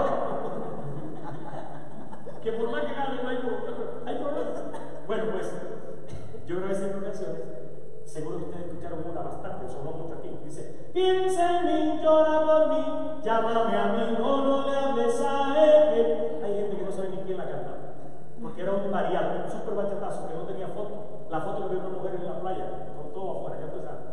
Que por más que gane no hay, hay problemas. Bueno, pues yo grabé cinco canciones. Seguro que ustedes escucharon una bastante, sonó mucho aquí. Dice: piensa en mí, llora por mí, llámame a mí, no, no le hables a él. Hay gente que no sabe ni quién la cantaba, porque era un variado, un super bachatazo que no tenía foto. La foto que vio una mujer en la playa, con todo afuera, ya tú sabes.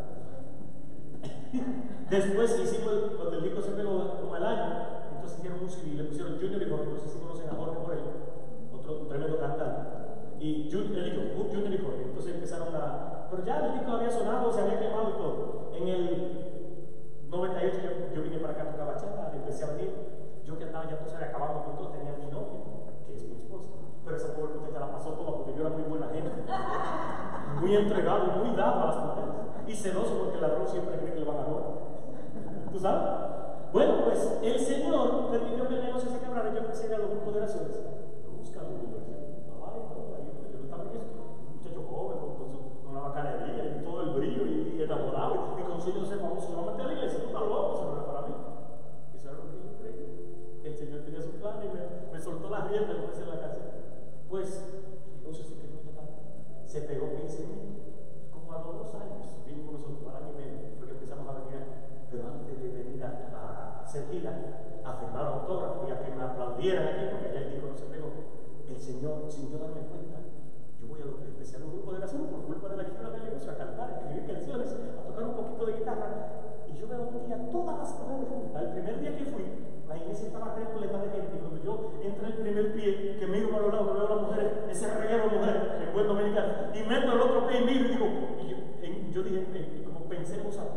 Después hicimos, el, cuando el disco se pegó como el año, entonces hicieron un C D, le pusieron Junior y Jorge, no sé si conocen a Jorge por él, otro tremendo cantante. Y Junior, él dijo, uh, Junior y Jorge. Entonces empezaron a. Pero ya el disco había sonado, se había quemado y todo. En el noventa y ocho yo, yo vine para acá a tocar bachata, empecé a venir. Yo que andaba ya tú sabes, acabando con todo, tenía mi novia, que es mi esposa. Pero esa pobre muchacha la pasó toda porque yo era muy buena gente. Muy entregado, muy dado a las mujeres. Y celoso porque el ladrón siempre cree que le van a robar. ¿Tú sabes? Bueno, pues el Señor permitió que el negocio se quebrara y yo empecé a ir a los grupos de oraciones. Buscando conversión. Ay, no, ahí yo no estaba en eso. Un muchacho joven con, con, su, con la bacanería y todo el brillo y, y enamorado. Y con sueños de ser famoso. No me metí a la iglesia, tú estás loco, eso no era para mí. Eso era lo que yo creí. El Señor tenía su plan y me, me soltó las riendas, como decía en la cárcel. Pues el negocio se quebró total. Se pegó quince mil. Como a los dos años vino con nosotros, al año y medio, porque empezamos a venir aquí. Pero antes de venir a, a hacer gira, a firmar autógrafos y a que me aplaudieran aquí, porque allá el disco no se pegó, el Señor, sin yo darme cuenta, yo voy a los especiales grupos de oración por culpa de la escuela del negocio, a cantar, a escribir canciones, a tocar un poquito de guitarra. Y yo veo un día todas las mujeres juntas. El primer día que fui, la iglesia estaba repleta de gente. Y cuando yo entré el primer pie, que miro para los lados, veo a las mujeres, ese reguero de mujeres, en buen dominicano, y meto el otro pie y miro y digo, y yo, en, yo dije, eh, como pensé en usar,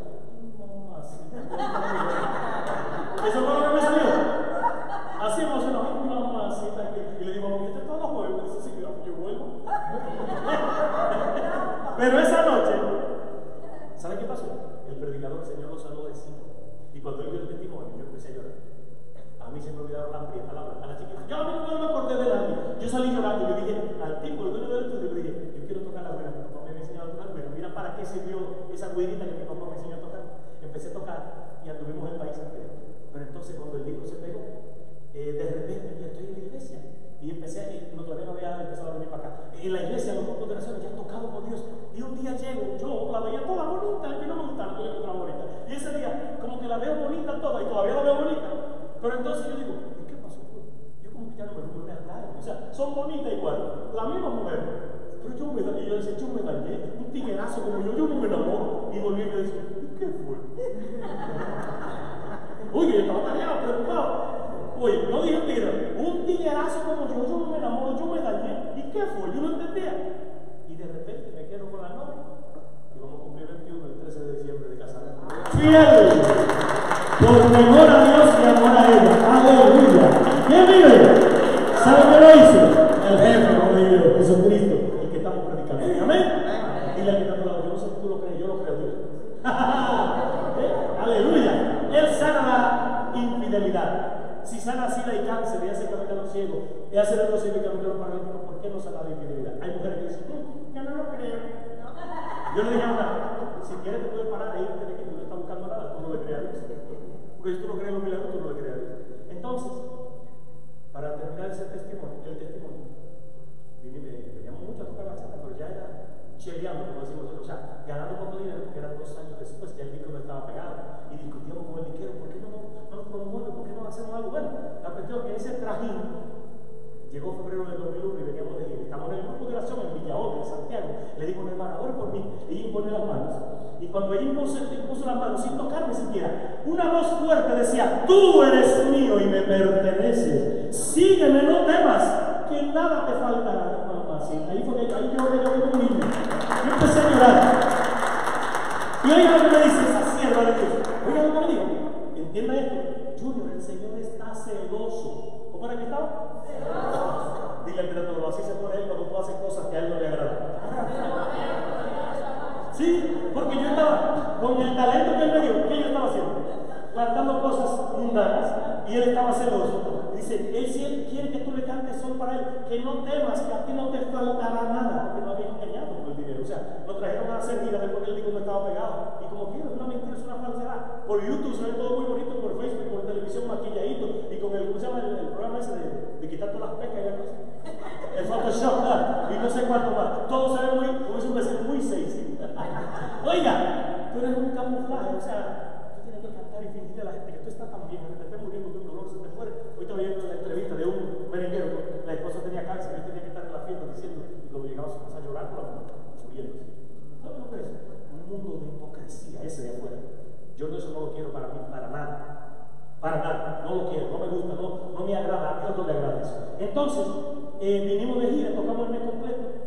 eso fue lo que me salió. Así emocionado, una mamacita. Y le digo, ¿y este todo los jueves? Dice, sí, yo vuelvo. Pero esa noche, ¿sabe qué pasó? El predicador, el Señor lo sanó de sí. Y cuando él dio el testimonio, yo empecé a llorar. A mí se me olvidaron las prietas, a la chiquita. Yo a mí no me acordé de nadie. Yo salí llorando y le dije al tipo, el dueño del estudio, le dije, yo quiero tocar la güera. Mi papá me había enseñado a tocar la güera. Mira para qué sirvió esa güerita que mi papá me enseñó a tocar. Empecé a tocar y anduvimos el país entero. Pero entonces cuando el disco se pegó, eh, de repente ya estoy en la iglesia. Y empecé a ir, no, todavía no había empezado a venir para acá. En la iglesia, en los grupos de oración, ya tocado con Dios. Y un día llego, yo la veía toda bonita, a mí no me gustaba, yo la encontraba bonita. Y ese día, como que la veo bonita toda, y todavía la veo bonita. Pero entonces yo digo, ¿y qué pasó? Yo como que ya no me vuelvo a atraer. O sea, son bonitas igual, la misma mujer. Pero yo me dañé, yo decía, yo me dañé, un tiguerazo como yo, yo no me enamoro. Y volví y me decía, ¿y qué fue? Oye, yo estaba tan preocupado. Oye, no dije tira, un tiguerazo como yo, yo no me enamoro, yo me dañé. ¿Y qué fue? Yo no entendía. Y de repente me quedo con la novia. Y vamos a cumplir veintiuno el trece de diciembre de casarme. Fiel, por temor a Dios y amor a ella. Aleluya. ¿Quién vive? ¿Sabe qué lo hizo? El jefe, como digo, Jesucristo, el que estamos predicando. Amén. Dile al que está a tu lado, yo no sé si tú lo crees, yo lo creo, Dios. Aleluya. Él sana la infidelidad. Si sana sida y cáncer y hace caminar a los ciegos, y hace ver los ciegos y caminar a los paralíticos, ¿por qué no sana la infidelidad? Hay mujeres que dicen, mmm, yo no lo creo. Yo le dije a una, si quieres te puedes parar e irte de aquí, tú no estás buscando nada, tú no le creas a Dios. Porque si tú no crees los milagros, tú no le creas a Dios. Entonces, para terminar ese testimonio, el testimonio, veníamos mucho a tocar la chata, pero ya era cheleando, como decimos nosotros, o sea, ganando poco dinero, porque eran dos años después, ya el disco no estaba pegado. Y discutíamos con el disquero, ¿por qué no, no nos promueve? ¿Por qué no hacemos algo? Bueno, la cuestión es que ese trajín llegó febrero del dos mil uno y veníamos de gira. Estamos en el grupo de oración en Villahoga, en Santiago. Le digo a una hermana, ora por mí. Ella impone las manos. Y cuando ella impuso, impuso las manos, sin tocarme siquiera, una voz fuerte decía, tú eres mío y me perteneces. Sígueme, no temas, que nada te faltará, mamá. Sí, ahí fue que ahí yo lloré como un niño. Yo empecé a llorar. Y oiga lo que me dice esa sierva de Dios. Oiga lo que me dijo. Entienda esto. Junior, el Señor está celoso. ¿Cómo era que estaba? Celoso. Dile al director, así se pone él cuando tú haces cosas que a él no le agradan. Sí, porque yo estaba con el talento que él me dio. ¿Qué yo estaba haciendo? Plantando cosas mundanas. Y él estaba celoso. Dice, él sí quiere que tú le cantes solo para él. Que no temas, que a ti no te faltará nada. Porque no había engañado con el dinero. O sea, lo trajeron a hacer gira después que el disco no estaba pegado. Y como quiera, es una mentira, es una falsedad. Por YouTube se ve todo muy bonito, por Facebook, por televisión maquilladito. Y con el, ¿cómo se llama? El, el programa ese de, de quitar todas las pecas y las cosas. El Photoshop, ¿verdad? Y no sé cuánto más. Todo se ve muy, como es un decir, muy sexy. Oiga, tú eres un camuflaje, o sea, tú tienes que cantar y fingirle a la gente que tú estás tan bien, que te estés muriendo de un dolor, se te muere. Hoy estaba viendo una entrevista de un merenguero, la esposa tenía cáncer, él tenía que estar en la fiesta diciendo, y lo llegaba a su casa a llorar por la muerte, muriéndose. ¿No lo crees? Un mundo de hipocresía ese de afuera. Yo no, eso no lo quiero para mí, para nada. Para nada, no lo quiero, no me gusta, no, no me agrada, a Dios no le agrada eso. Entonces, eh, vinimos de gira, tocamos el mes completo.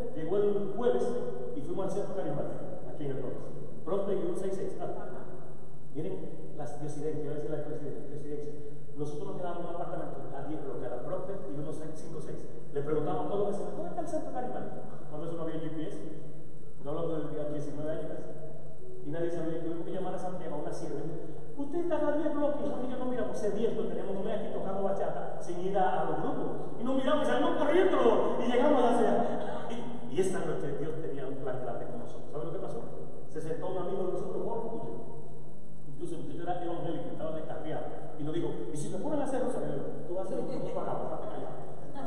el jueves y fuimos al centro carismático, aquí en el Bronx. Prospect ciento sesenta y seis. Ah, miren las residencias, voy a decir las residencias. Nosotros nos quedamos en un apartamento a diez bloques, a la Prospect y unos cinco seis. Le preguntamos a todos los vecinos, ¿dónde está el centro carismático? Cuando eso no había G P S, no hablamos de diecinueve años casi. Y nadie sabía, tuvimos que llamar a Santiago, a una sierva. Usted está a diez bloques, y nosotros no miramos, hace diez, porque teníamos un mes aquí tocando bachata sin ir a, a los grupos. Y nos miramos y salimos corriendo y llegamos hacia allá. Y, y esta noche Dios tenía un plan grande con nosotros. ¿Sabe lo que pasó? Se sentó un amigo de nosotros, Juan Puyo. Incluso el muchacho era evangélico, estaba descarriado. Y nos dijo, ¿y si me ponen a hacer rosario? Tú vas a hacer lo que nosotros hagamos, estate callado.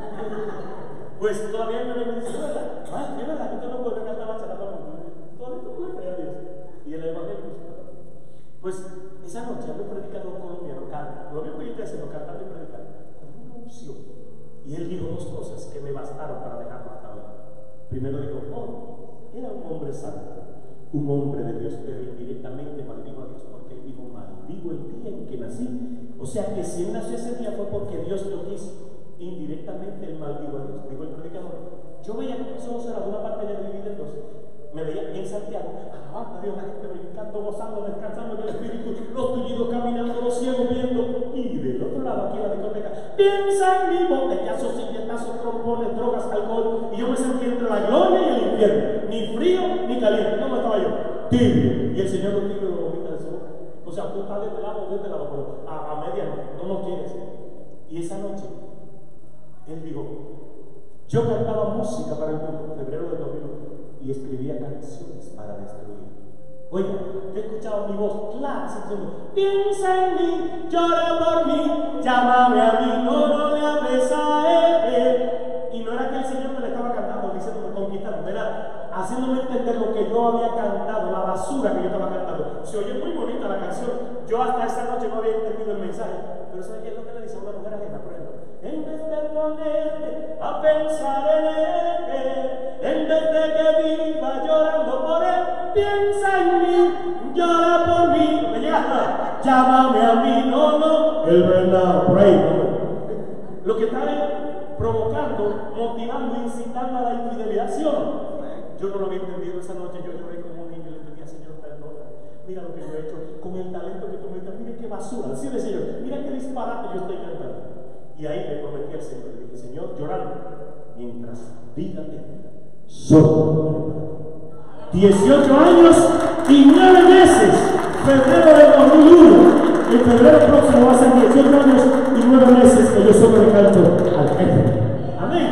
Pues todavía me dice, ¿es verdad? Ah, es verdad, yo no puedo cantar bachata todo el mundo. Todavía no puedo creer a Dios. Y el evangélico. Pues esa noche había un predicador colombiano, Carlos, lo mismo que yo estoy haciendo, cantando y predicando, con una unción. Y él dijo dos cosas que me bastaron para dejarlo hasta hoy. Primero dijo, oh, era un hombre santo, un hombre de Dios, pero indirectamente maldijo a Dios, porque él dijo, maldigo el día en que nací. O sea que si él nació ese día fue porque Dios lo quiso. Indirectamente él maldijo a Dios, dijo el predicador. Yo veía que esos era una parte ya dividida en dos. Me veía en Santiago, alabando a Dios, la gente brincando, gozando, descansando en el Espíritu, los tullidos caminando, los ciegos viendo, y del otro lado aquí en la discoteca, piensa en mi botellazos, silletazos, trompones, drogas, alcohol, y yo me sentí entre la gloria y el infierno, ni frío ni caliente. ¿Cómo estaba yo? Tibio. Y el Señor lo tibio lo vomita de su boca. O sea, tú estás de este lado o de este lado, pero a, a media no, no nos quieres. Y esa noche, él dijo, yo cantaba música para el mundo, en febrero del dos mil uno. Y escribía canciones para destruir. Oiga, yo escuchaba mi voz clara, diciendo, piensa en mí, llora por mí, llámame a mí, no, no le hables a él. Y no era que el Señor me le estaba cantando, diciéndome conquistándome, era haciéndome entender lo que yo había cantado, la basura que yo estaba cantando. Se oye muy bonita la canción, yo hasta esa noche no había entendido el mensaje, pero ¿sabes qué es lo que le dice a una mujer ajena, por ejemplo? En vez de ponerte a pensar en él, en vez de que viva llorando por él, piensa en mí, llora por mí. ¿Me llegaste? Llámame a mí, no, no, el verdad, por ahí, no. Lo que está es provocando, motivando, incitando a la infidelidad. Yo no lo había entendido esa noche, yo lloré como un niño y le pedí al Señor perdón. Mira lo que yo he hecho con el talento que tú me das, mira qué basura. Decirle, Señor, mira qué disparate yo estoy cantando. Y ahí le prometí al Señor, le dije, Señor, llorando, mientras vida tenga, solo. dieciocho años y nueve meses, febrero de dos mil uno. En febrero próximo va a ser dieciocho años y nueve meses que yo solo le canto al jefe. Amén.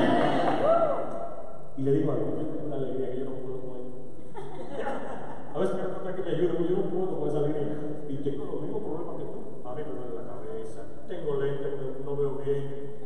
Y le digo algo, yo tengo una alegría que yo no puedo con ella. A veces me toca que me ayude, porque yo no puedo con esa alegría. Y tengo los mismos problemas que tú. A mí me duele la cabeza, tengo lentes porque no veo bien,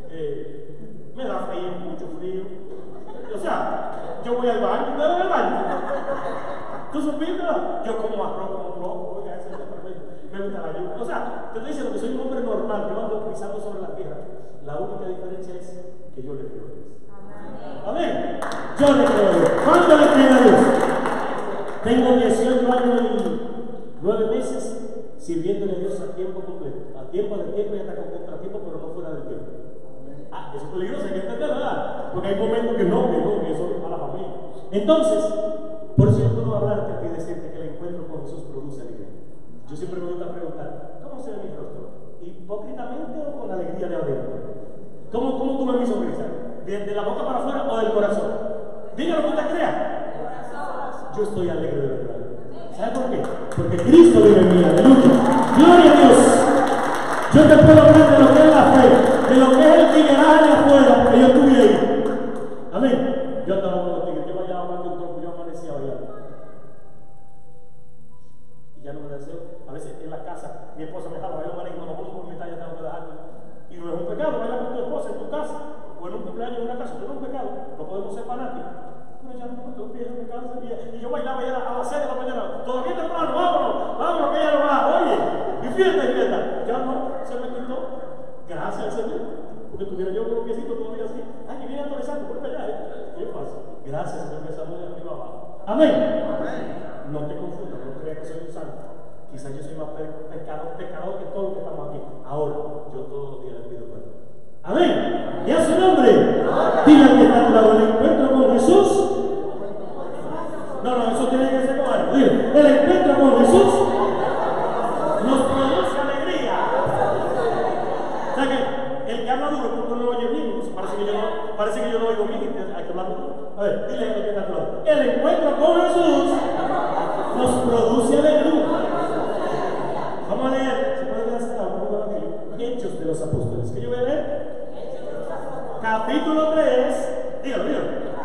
eh, me da frío, mucho frío. O sea, yo voy al baño, ¿me voy al baño? ¿Tú supiste? Yo como arroz, como rojo, oiga, ese es perfecto. Me gusta la lluvia. O sea, te estoy diciendo que soy un hombre normal, yo ando pisando sobre la tierra. La única diferencia es que yo le creo a Dios. Amén. Yo le creo a Dios. ¿Cuánto le creo a Dios? Tengo dieciocho años y nueve meses sirviéndole a Dios a tiempo completo, a tiempo de tiempo y hasta con contratiempo, pero no fuera del tiempo. Ah, eso es peligroso, hay que entender, ¿verdad? Porque hay momentos que no, que no, que eso es a la familia. Entonces, por eso yo puedo hablarte aquí y decirte que el encuentro con Jesús produce alegría. Yo siempre me gusta preguntar, ¿cómo se ve mi rostro? ¿Hipócritamente o con alegría de adentro? ¿Cómo, cómo tú ves mi sonrisa? ¿De la boca para afuera o del corazón? Dígalo que usted crea. Yo estoy alegre de verdad. ¿Sabe por qué? Porque Cristo vive en mí, aleluya. Gloria a Dios. Yo te puedo hablar de lo que es la fe, de lo que es el tigueraje de afuera, porque yo estuve ahí. Amén. Yo andaba con los tigres, yo vaya hablando un tronco, yo amanecía bailando. Y ya no me deseo. A veces en la casa, mi esposa me jala, baila un cuando vamos por mitad ya tengo que dejarlo. Y no es un pecado, bailar con tu esposa en tu casa, o en un cumpleaños en una casa, no es un pecado, no podemos ser fanáticos. Pero ya no, los viejos me cansan, y yo bailaba ya a las seis de la mañana, todavía temprano, vámonos, vámonos, que ya no va, oye, y fiesta, y fiesta. Ya no, se me quitó, gracias al Señor, porque tuviera yo un piecito todavía así, ay, que viene actualizando, por allá, ¿qué pasa? Gracias, Señor, me saluda de arriba abajo. Amén. Amén. No te confundas, no creas que soy un santo. Quizás yo soy más pecador, pecador que todos los que estamos aquí. Ahora, yo todos los días les pido perdón. Amén. Y a su nombre, diga que está a tu lado, el encuentro con Jesús parece que yo no oigo bien, hay que hablar. A ver, dile a que está claro. El encuentro con Jesús nos produce alegría. Vamos a leer, se puede quedar sentado, Hechos de los Apóstoles. ¿Qué yo voy a leer? Capítulo tres, dígalo, dígalo.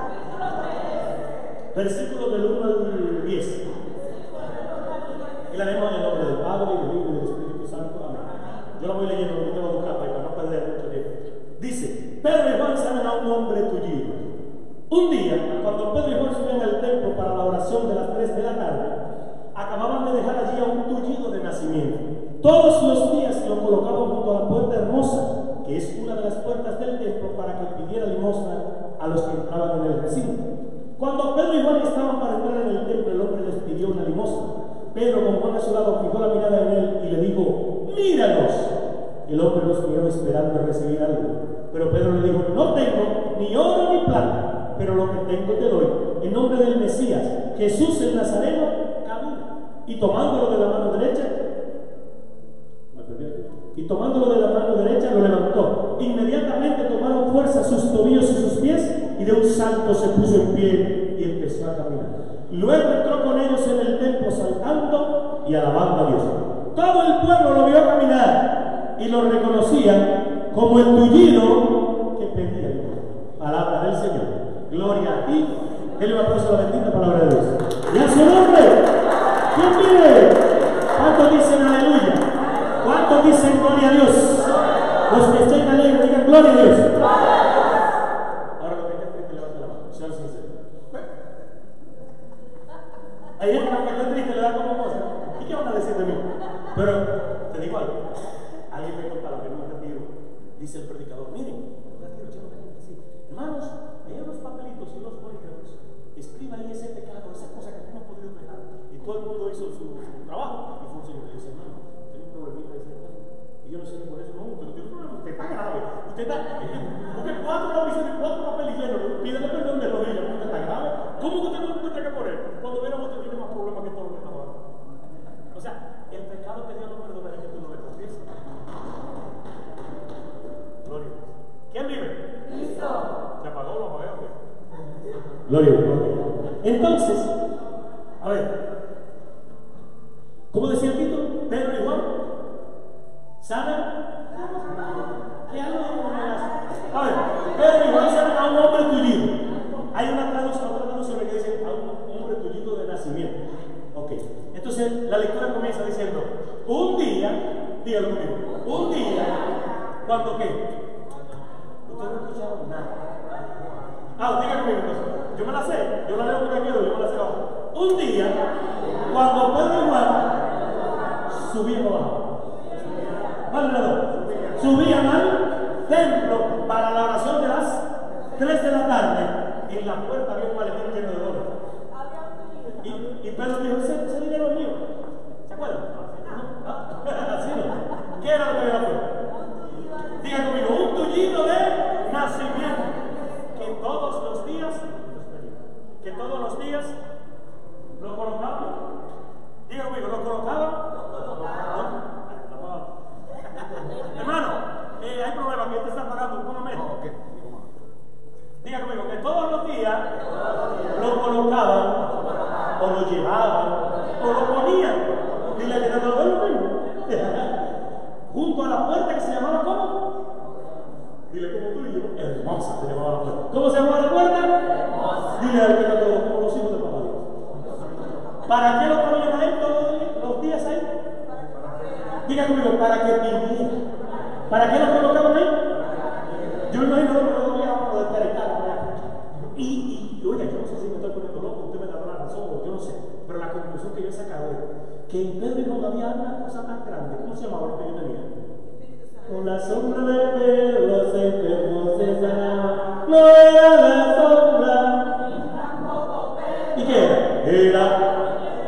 Versículos del uno al diez. Y la leemos en el nombre del Padre, y del Hijo y del Espíritu Santo. Amén. Yo la voy leyendo, no tengo que buscar para no perder mucho tiempo. Dice: Pedro y Juan saben a un hombre tullido. Un día, cuando Pedro y Juan subían al templo para la oración de las tres de la tarde, acababan de dejar allí a un tullido de nacimiento. Todos los días lo colocaban junto a la puerta hermosa, que es una de las puertas del templo, para que pidiera limosna a los que entraban en el recinto. Cuando Pedro y Juan estaban para entrar en el templo, el hombre les pidió una limosna. Pedro, con Juan a su lado, fijó la mirada en él y le dijo: míranos. El hombre los miró esperando recibir algo. Pero Pedro le dijo: no tengo ni oro ni plata, pero lo que tengo te doy. En nombre del Mesías, Jesús el Nazareno, camina. Y tomándolo de la mano derecha, y tomándolo de la mano derecha lo levantó. Inmediatamente tomaron fuerza sus tobillos y sus pies, y de un salto se puso en pie y empezó a caminar. Luego entró con ellos en el templo saltando y alabando a Dios. Todo el pueblo lo vio caminar y lo reconocían como el tullido que pedía Dios. Palabra del Señor. Gloria a ti. Denle un aplauso a la bendita palabra de Dios. Y a su nombre. ¿Quién vive? ¿Cuántos dicen aleluya? ¿Cuántos dicen gloria a Dios? Los que estén alegres digan gloria a Dios. Ahora lo que hay que levante la mano, sean sinceros. Hay gente que está triste, le da como cosa. ¿Y qué van a decir de mí? Pero te digo algo. Alguien me contaba que en un retiro dice el predicador: miren, un retiro lleno de gente así. Hermanos, hay unos papelitos y unos bolígrafos. Escriba ahí ese pecado, esa cosa que tú no has podido dejar. Y todo el mundo hizo su, su trabajo y fue un señor que dice: hermano, tengo un problemita de ese. Y yo no sé ni por eso, no, pero tiene un problema. Usted está grave. Usted está. Porque cuatro lápices, cuatro papeles llenos, pídele perdón de rodillas, porque usted está grave. ¿Cómo que usted no encuentra que poner? Cuando verás, usted tiene más problemas que todo lo que estamos hablando. O sea, el pecado que Dios no perdona es que tú no le confiesas. Gloria a Dios. ¿Quién vive? Cristo. ¿Se apagó o lo apagué o qué? Gloria a Dios. Entonces, a ver, ¿cómo decía el título? Pedro y Juan ¿saben? ¿Qué algo de A ver, Pedro y Juan saben a un hombre tullido. Hay una traducción, otra traducción que dice a un hombre tullido de nacimiento. Ok, entonces la lectura comienza diciendo: un día, dígalo conmigo, un día, ¿cuándo qué? Ustedes no escucharon nada. Ah, dígalo conmigo entonces. Yo me la sé, yo la leo porque quiero, yo me la sé abajo. Un día, cuando Pedro y Juan subían abajo. Subían al templo para la oración de las tres de la tarde. En la puerta había un maletín lleno de dólares. Y, y Pedro dijo: ese, ese dinero es mío. ¿Se acuerdan? Así no. ¿Qué era lo que había afuera? Diga conmigo: un tullido de nacimiento. Que todos los días, que todos los días lo colocaban. Diga conmigo: lo colocaban. Hermano, eh, hay problema, que te está pagando, póngame. Okay. Diga conmigo, que todos los días lo colocaban, o lo llevaban, o lo ponían. Dile que te lo mismo. Junto a la puerta que se llamaba ¿cómo? Dile como tú y yo, hermosa se llamaba la puerta. ¿Cómo se llamaba la puerta? Hermosa. Dile al que te lo como los hijos de papá Dios. ¿Para qué lo ponían ahí todos los días ahí? Diga conmigo, para que viviera. ¿Para qué lo colocaban ahí? Yo me imagino que lo colocaban por descartar. Y, y, oiga, yo no sé si me estoy poniendo loco, usted me dará la razón, o yo no sé. Pero la conclusión que yo he sacado es que en Pedro y Juan había una cosa tan grande. ¿Cómo se llamaba lo que yo tenía? Con la sombra de Pedro los enfermos se sanaban. No era la sombra. ¿Y qué era? Era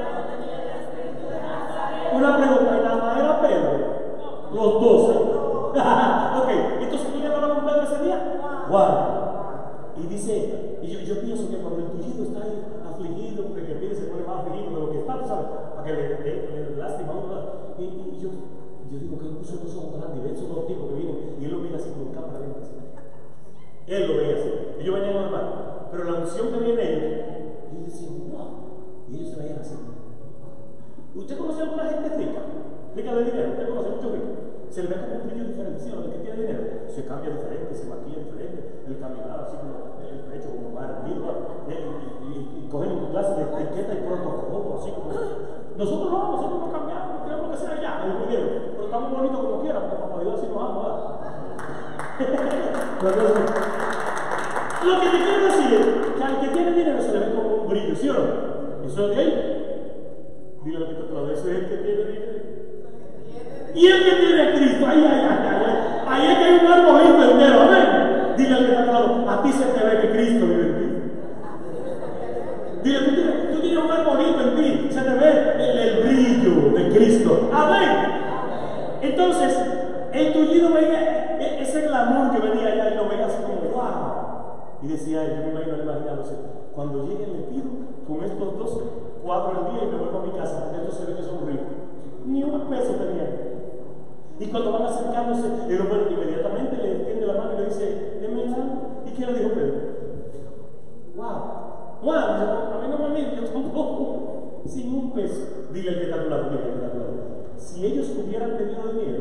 una pregunta, ¿y nada más era Pedro? Los doce. Ok, entonces ¿quién hablaba con Pedro ese día? Juan. Y dice, y yo, yo pienso que cuando el tullido está ahí afligido, porque el que pide se pone más afligido de lo que está, ¿sabes? Para que le, le, le lástima a uno. Y, y, y yo, yo digo que incluso estos son grandes, esos dos tipos que vienen, y él lo mira así con cámara lenta. Él lo veía así. Ellos venían normal. Pero la unción que viene ellos, ellos decían, wow. Y ellos se veían así. ¿Usted conoce a alguna gente rica? Rica de dinero. ¿Usted conoce a muchos ricos? Se le ve como un brillo diferente. ¿Sí? El que tiene dinero se cambia diferente, se maquilla diferente. El caminar así como el pecho, como va erguido. Y, y, y cogen una clase de etiqueta y protocolo, así como. Nosotros no, nosotros no cambiamos, queremos lo que sea ya, el dinero. Pero estamos bonitos como quiera, porque papá Dios así nos ama, ¿verdad? Lo que te quiero decir es que al que tiene dinero se le ve como un brillo, ¿sí o no? Eso es de él. Dile lo que te aplaude, ese es el que tiene dinero. Y el que tiene a Cristo, ay, ay, ay, ay, ay. Ahí es que hay un árbol bonito entero, amén. Dile al que te aplaude, a ti se te ve que Cristo vive en ti. Dile, tú tienes, tú tienes un árbol bonito en ti, se te ve el, el brillo de Cristo, amén. Entonces, el tullido veía ese glamour que venía allá y lo veía así como, wow. Y decía él, yo me imagino imaginándose, cuando llegue le pido con estos dos cuadros al día y me vuelvo a mi casa, porque estos se ven que son ricos. Ni un peso tenía. Y cuando van acercándose, el hombre inmediatamente le extiende la mano y le dice, deme algo. ¿Y qué le dijo Pedro? Wow. Wow, a mí no me mire, yo tampoco. Sin un peso. Dile al que está a tu lado, dile al que está a tu lado. Si ellos hubieran pedido dinero,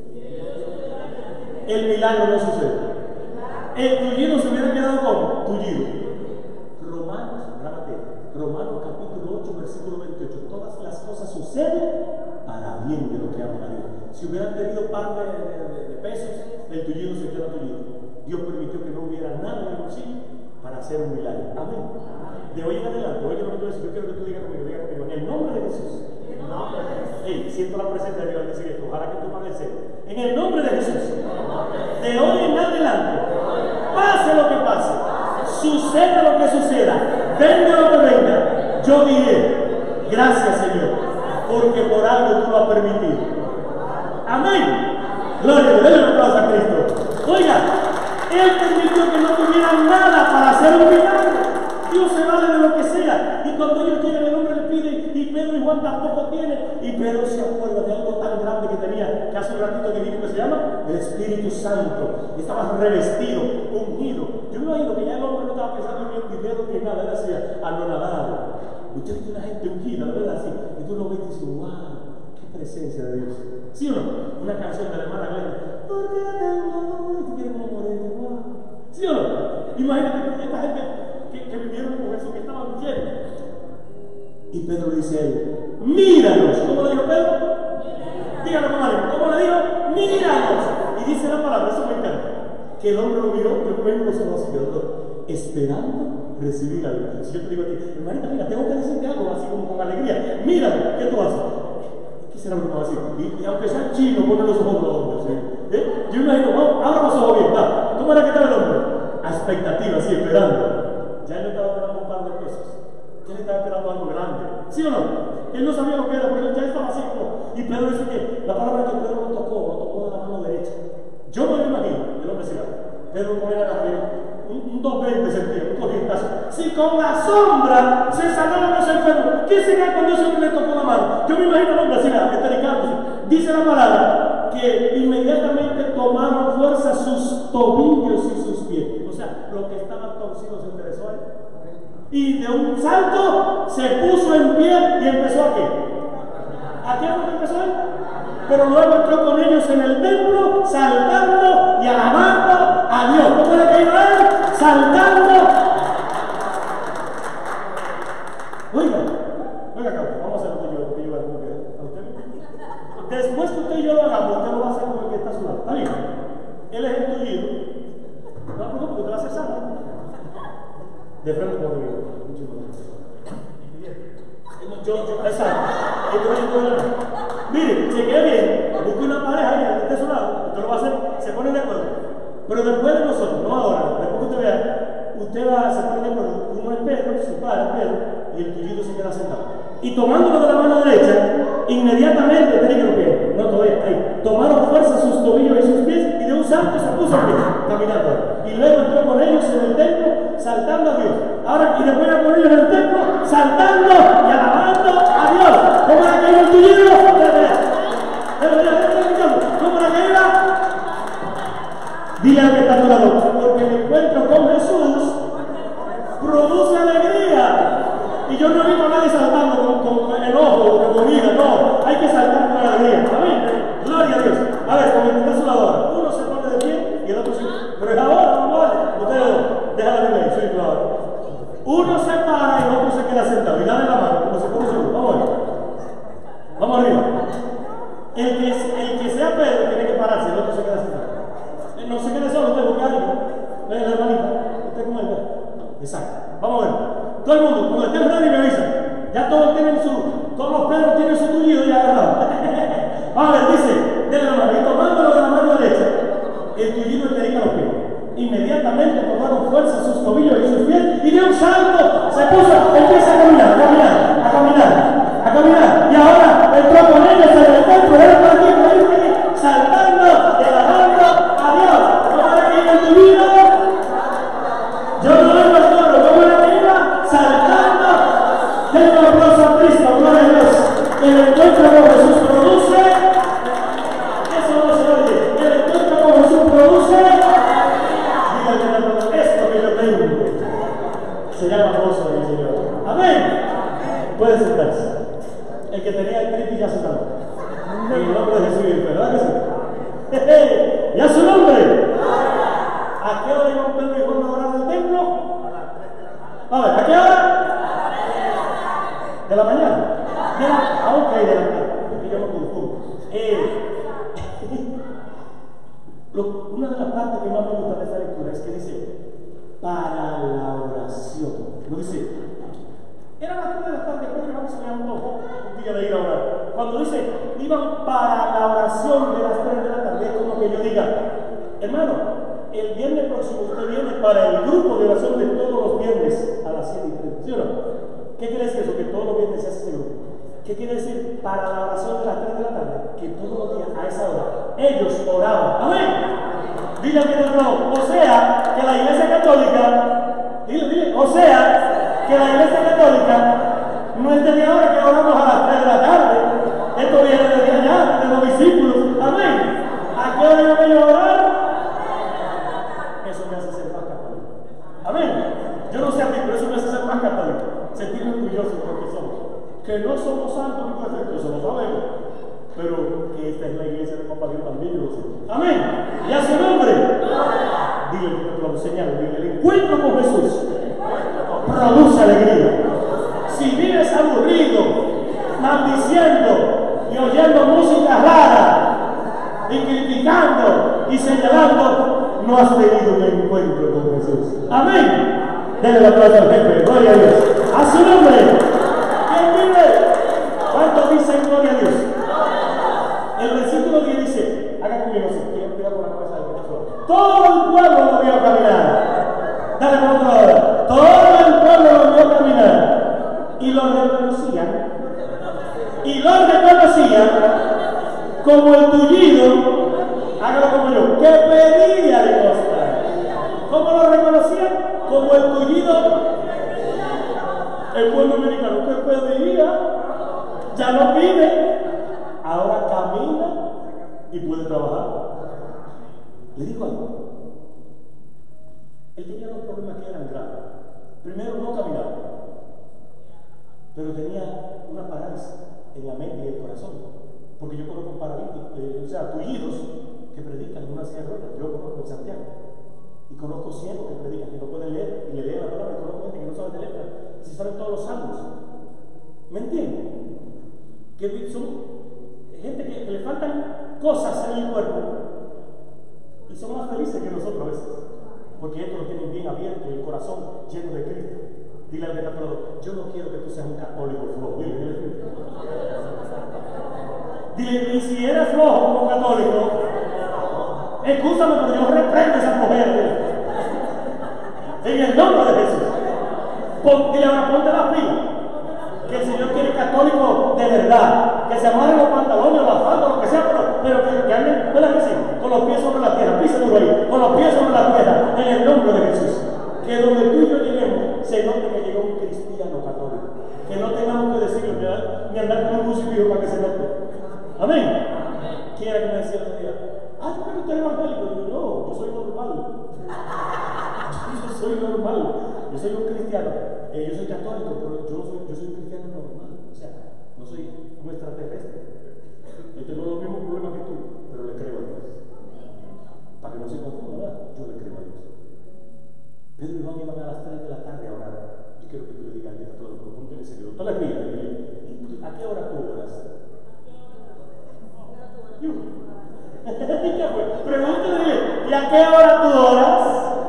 el milagro no sucede. El tullido se hubiera quedado como tullido. Romanos, grábate, Romanos capítulo ocho, versículo veintiocho. Todas las cosas suceden para bien de lo que aman a Dios. Si hubieran tenido par de, de, de pesos, el tullido se queda tullido. Dios permitió que no hubiera nada en el bolsillo para hacer un milagro. Amén. De hoy en adelante, oye lo que tú dices, yo quiero que tú digas conmigo, diga conmigo, en el nombre de Jesús. Hey, siento la presencia de Dios al decir esto, ojalá que tú padeces. En el nombre de Jesús, de hoy en adelante, pase lo que pase, suceda lo que suceda, venga lo que venga, yo diré, gracias Señor, porque por algo tú lo has permitido. Amén. Gloria, denle un aplauso a Cristo. Oiga, Él permitió que no tuvieran nada para hacer un milagro. Dios se vale de lo que sea. Y cuando ellos llegan, el hombre le pide, y Pedro y Juan tampoco tienen. Y Pedro se acuerda de algo tan grande que tenía, que hace un ratito dijimos que se llama el Espíritu Santo. Estaba revestido, ungido. Yo me imagino que ya el hombre no estaba pensando ni en dinero ni en nada, él hacía anonadado. Usted ve una gente ungida, ¿verdad? Así. Y tú lo ves y dices, wow, qué presencia de Dios. ¿Sí o no? Una canción de la hermana Glenda. Porque tengo, y tú quieres como morir, wow. ¿Sí o no? Imagínate esta gente que, que vivieron con eso, que estaban llenos. Y Pedro le dice a él, míranos. ¿Cómo le dijo Pedro? Dígalo, comadre. ¿Cómo le dijo? Míranos. Y dice la palabra, eso me encanta. Que el hombre lo miró, yo vengo los ojos así, esperando recibir algo. Si yo te digo a ti, hermanita, mira, tengo que decirte algo, así como con alegría. Mírame, ¿qué tú haces? ¿Qué será lo que va a decir? Y, y aunque sea chino, pone los ojos los hombres. ¿Sí? ¿Eh? Yo imagino, vamos, abra los ojos bien, va. ¿Cómo era que estaba el hombre? A expectativa, así, esperando. Ya él le estaba esperando un par de pesos. Ya le estaba esperando algo grande. ¿Sí o no? Él no sabía lo que era, porque él ya estaba así como. Y Pedro dice que la palabra que Pedro lo tocó, lo tocó de la mano derecha. Yo me lo imagino, el hombre se va. Pedro no era arriba. Un dos veinte sentía, un corrientazo. Si con la sombra se sanaron los enfermos, ¿qué será cuando ese hombre le tocó la mano? Yo me imagino al hombre así, estericándose. Dice la palabra que inmediatamente tomaron fuerza sus tobillos y sus pies. O sea, lo que estaba torcido se enderezó a él. Y de un salto se puso en pie y empezó a qué. ¿A qué fue que empezó él? Pero luego entró con ellos en el templo, saltando y alabando a Dios. ¿Cómo era que iba él? Saltando. Oiga, oiga, acá, vamos a hacer lo que yo, que yo hago, a usted. Después que usted y yo lo hagamos, usted lo va a hacer con el que está a su lado. ¿Está bien? Él es el tullido. No, no, porque usted va a hacer salto. De frente como de mí. Yo, yo, exacto. Mire, chequee bien, busque una pareja y de su lado, usted lo va a hacer, se pone de acuerdo. Pero después de nosotros, no ahora, después que usted vea, usted va a se pone de acuerdo. Uno es Pedro, su padre Pedro, y el tullido se queda sentado. Y tomándolo de la mano derecha, inmediatamente, tiene que pie, no todavía, ahí, tomaron fuerza sus tobillos y sus pies, y de un salto se puso en pie, caminando. Y luego entró con ellos en el templo, saltando a Dios. Ahora, y después entró con ellos en el templo, saltando y alabando a Dios. ¿Cómo era que iba el tullido? ¿Cómo era que iba? Dile al que está a tu lado, porque después encuentro con Jesús produce alegría. Y yo no he visto a nadie saltando con, con enojo, con ira, no, hay que saltar con alegría. Amén. Gloria a Dios. A ver, como en su ahora, uno se pone de pie y el otro se. Pero es ahora, vamos a ver. Ustedes dos, déjala de ahí, soy claro. Uno se para y el otro se queda sentado. Y dale la mano, como se pone seguro. Vamos a ver. Vamos arriba. El que, el que sea Pedro tiene que pararse, el otro se queda sentado. No se quede solo, usted busca algo. Ven, la hermanita. Usted con él, exacto. Vamos a ver. Todo el mundo, cuando estén ready me avisa. Ya todos tienen su, todos los Pedros tienen su tullido ya agarrado. Vamos a ver, dice, de la mano, y tomándolo de la mano derecha, el tullido le dedica los pies. Inmediatamente tomaron fuerza sus tobillos y sus pies, y de un salto se puso, empieza a caminar, a caminar, a caminar, a caminar. Y ahora entró con ellos en el templo, era por aquí, por ahí, por ahí, saltando, alabando a Dios. ¿Cómo era que en tu vida? Yo no vengo al coro, ¿cómo era que iba? Saltando. Denle un aplauso a Cristo, gloria a Dios. El encuentro con Jesús produce. Eso no se oye. El encuentro con Jesús produce. Díganme, esto que yo tengo se llama gozo del Señor. Amén. Puede sentarse. El que tenía el tripi ya se sentó. En el nombre de Jesús, ¿verdad que sí? ¿Ya su nombre? ¿A qué hora iban Pedro y Juan a orar al templo? A ver, ¿a qué hora? ¿De la mañana? De la, ah, ok, de la tarde. Porque yo me confundo. Eh, lo, una de las partes que más me gusta de esta lectura es que dice, para la oración. No dice, era las tres de la tarde, creo que vamos a un poco un día de ir a orar. Cuando dice, iban para la oración de las tres de la tarde, es como que yo diga, hermano, el viernes próximo usted viene para el grupo de oración de todos los viernes a las siete y treinta, ¿sí o no? ¿Qué quiere decir eso? Que todos los viernes se hace ese grupo. ¿Qué quiere decir? Para la oración de las tres de la tarde, que todos los días a esa hora ellos oraban. Amén. Dile que no, o sea, que la Iglesia Católica, dile, dile, o sea, que la Iglesia Católica no es desde ahora que oramos a las tres de la tarde. Esto viene desde allá, de los discípulos. Amén. ¿A qué hora iban ellos a orar? Eso me hace ser más católico. Amén. Yo no sé a ti, pero eso me hace ser más católico. Sentirme orgulloso porque somos. Que no somos santos ni perfectos, eso lo sabemos. Pero que esta es la iglesia de Papá Dios también, yo lo sé. Amén. ¿Y a su nombre? Dile que te lo señalo. Dile, el encuentro con Jesús produce alegría. Si vives aburrido, maldiciendo y oyendo música rara, y criticando y señalando, no has tenido un encuentro con Jesús. Amén. Denle el aplauso al jefe. Gloria a Dios. A su nombre. ¿Quién vive? ¿Cuántos dicen gloria a Dios? El versículo diez dice, haga conmigo así, quiero tirar por la cabeza del profesor. Todo el pueblo lo vio caminar. Dale por otra hora. Todo el pueblo lo vio caminar. Y lo reconocían. Y lo reconocían como el tullido, hágalo como yo, que pedía limosna. ¿Cómo lo reconocían? Como el tullido. El pueblo dominicano que pedía, ya no pide, ahora camina y puede trabajar. Le digo algo. Él tenía dos problemas que eran graves. Primero, no caminaba, pero tenía una parálisis en la mente y el corazón. Porque yo conozco paralíticos, eh, o sea, tullidos que predican en una silla de ruedas. Yo conozco en Santiago. Y conozco ciegos que predican, que no pueden leer, y le leen la palabra, y conozco gente que no sabe de letra, y se saben todos los salmos. ¿Me entienden? Que son gente que, que le faltan cosas en el cuerpo, y son más felices que nosotros a veces. Porque esto lo tienen bien abierto y el corazón lleno de Cristo. Dile al metaforo, yo no quiero que tú seas un católico flojo. Dile, dile. Dile, y si eres flojo como católico, escúchame, pero yo reprendo esa mujer. En el nombre de Jesús. Pon, dile ahora, ponte la pila. Que el Señor quiere católico de verdad. Que se amarren los pantalones, la falda, lo que sea, pero, pero que, que anden, ¿verdad que sí? Con los pies sobre la tierra, písalo ahí, con los pies sobre la tierra, en el nombre de Jesús. Que donde tú y yo lleguemos, se note que llegó un cristiano católico. Que no tengamos que decirlo, ni andar con un crucifijo para que se note. Amén. ¿Quién era que me decía otro día? Ah, ¿tú crees que tú eres evangélico? Y yo, no, yo soy normal. eh, yo soy católico, pero yo, soy, yo soy un cristiano normal, o sea, no soy un extraterrestre. Yo tengo los mismos problemas que tú, pero le creo a Dios. Para que no se confunda, ¿verdad? Yo le creo a Dios. Pedro y Juan iban a las tres de la tarde a orar. Yo quiero que tú le digas a todo, pero ponte en serio. No le rías, dile, ¿a qué hora tú oras? Yo. ¿Qué fue? Pregúntale, ¿y a qué hora tú oras?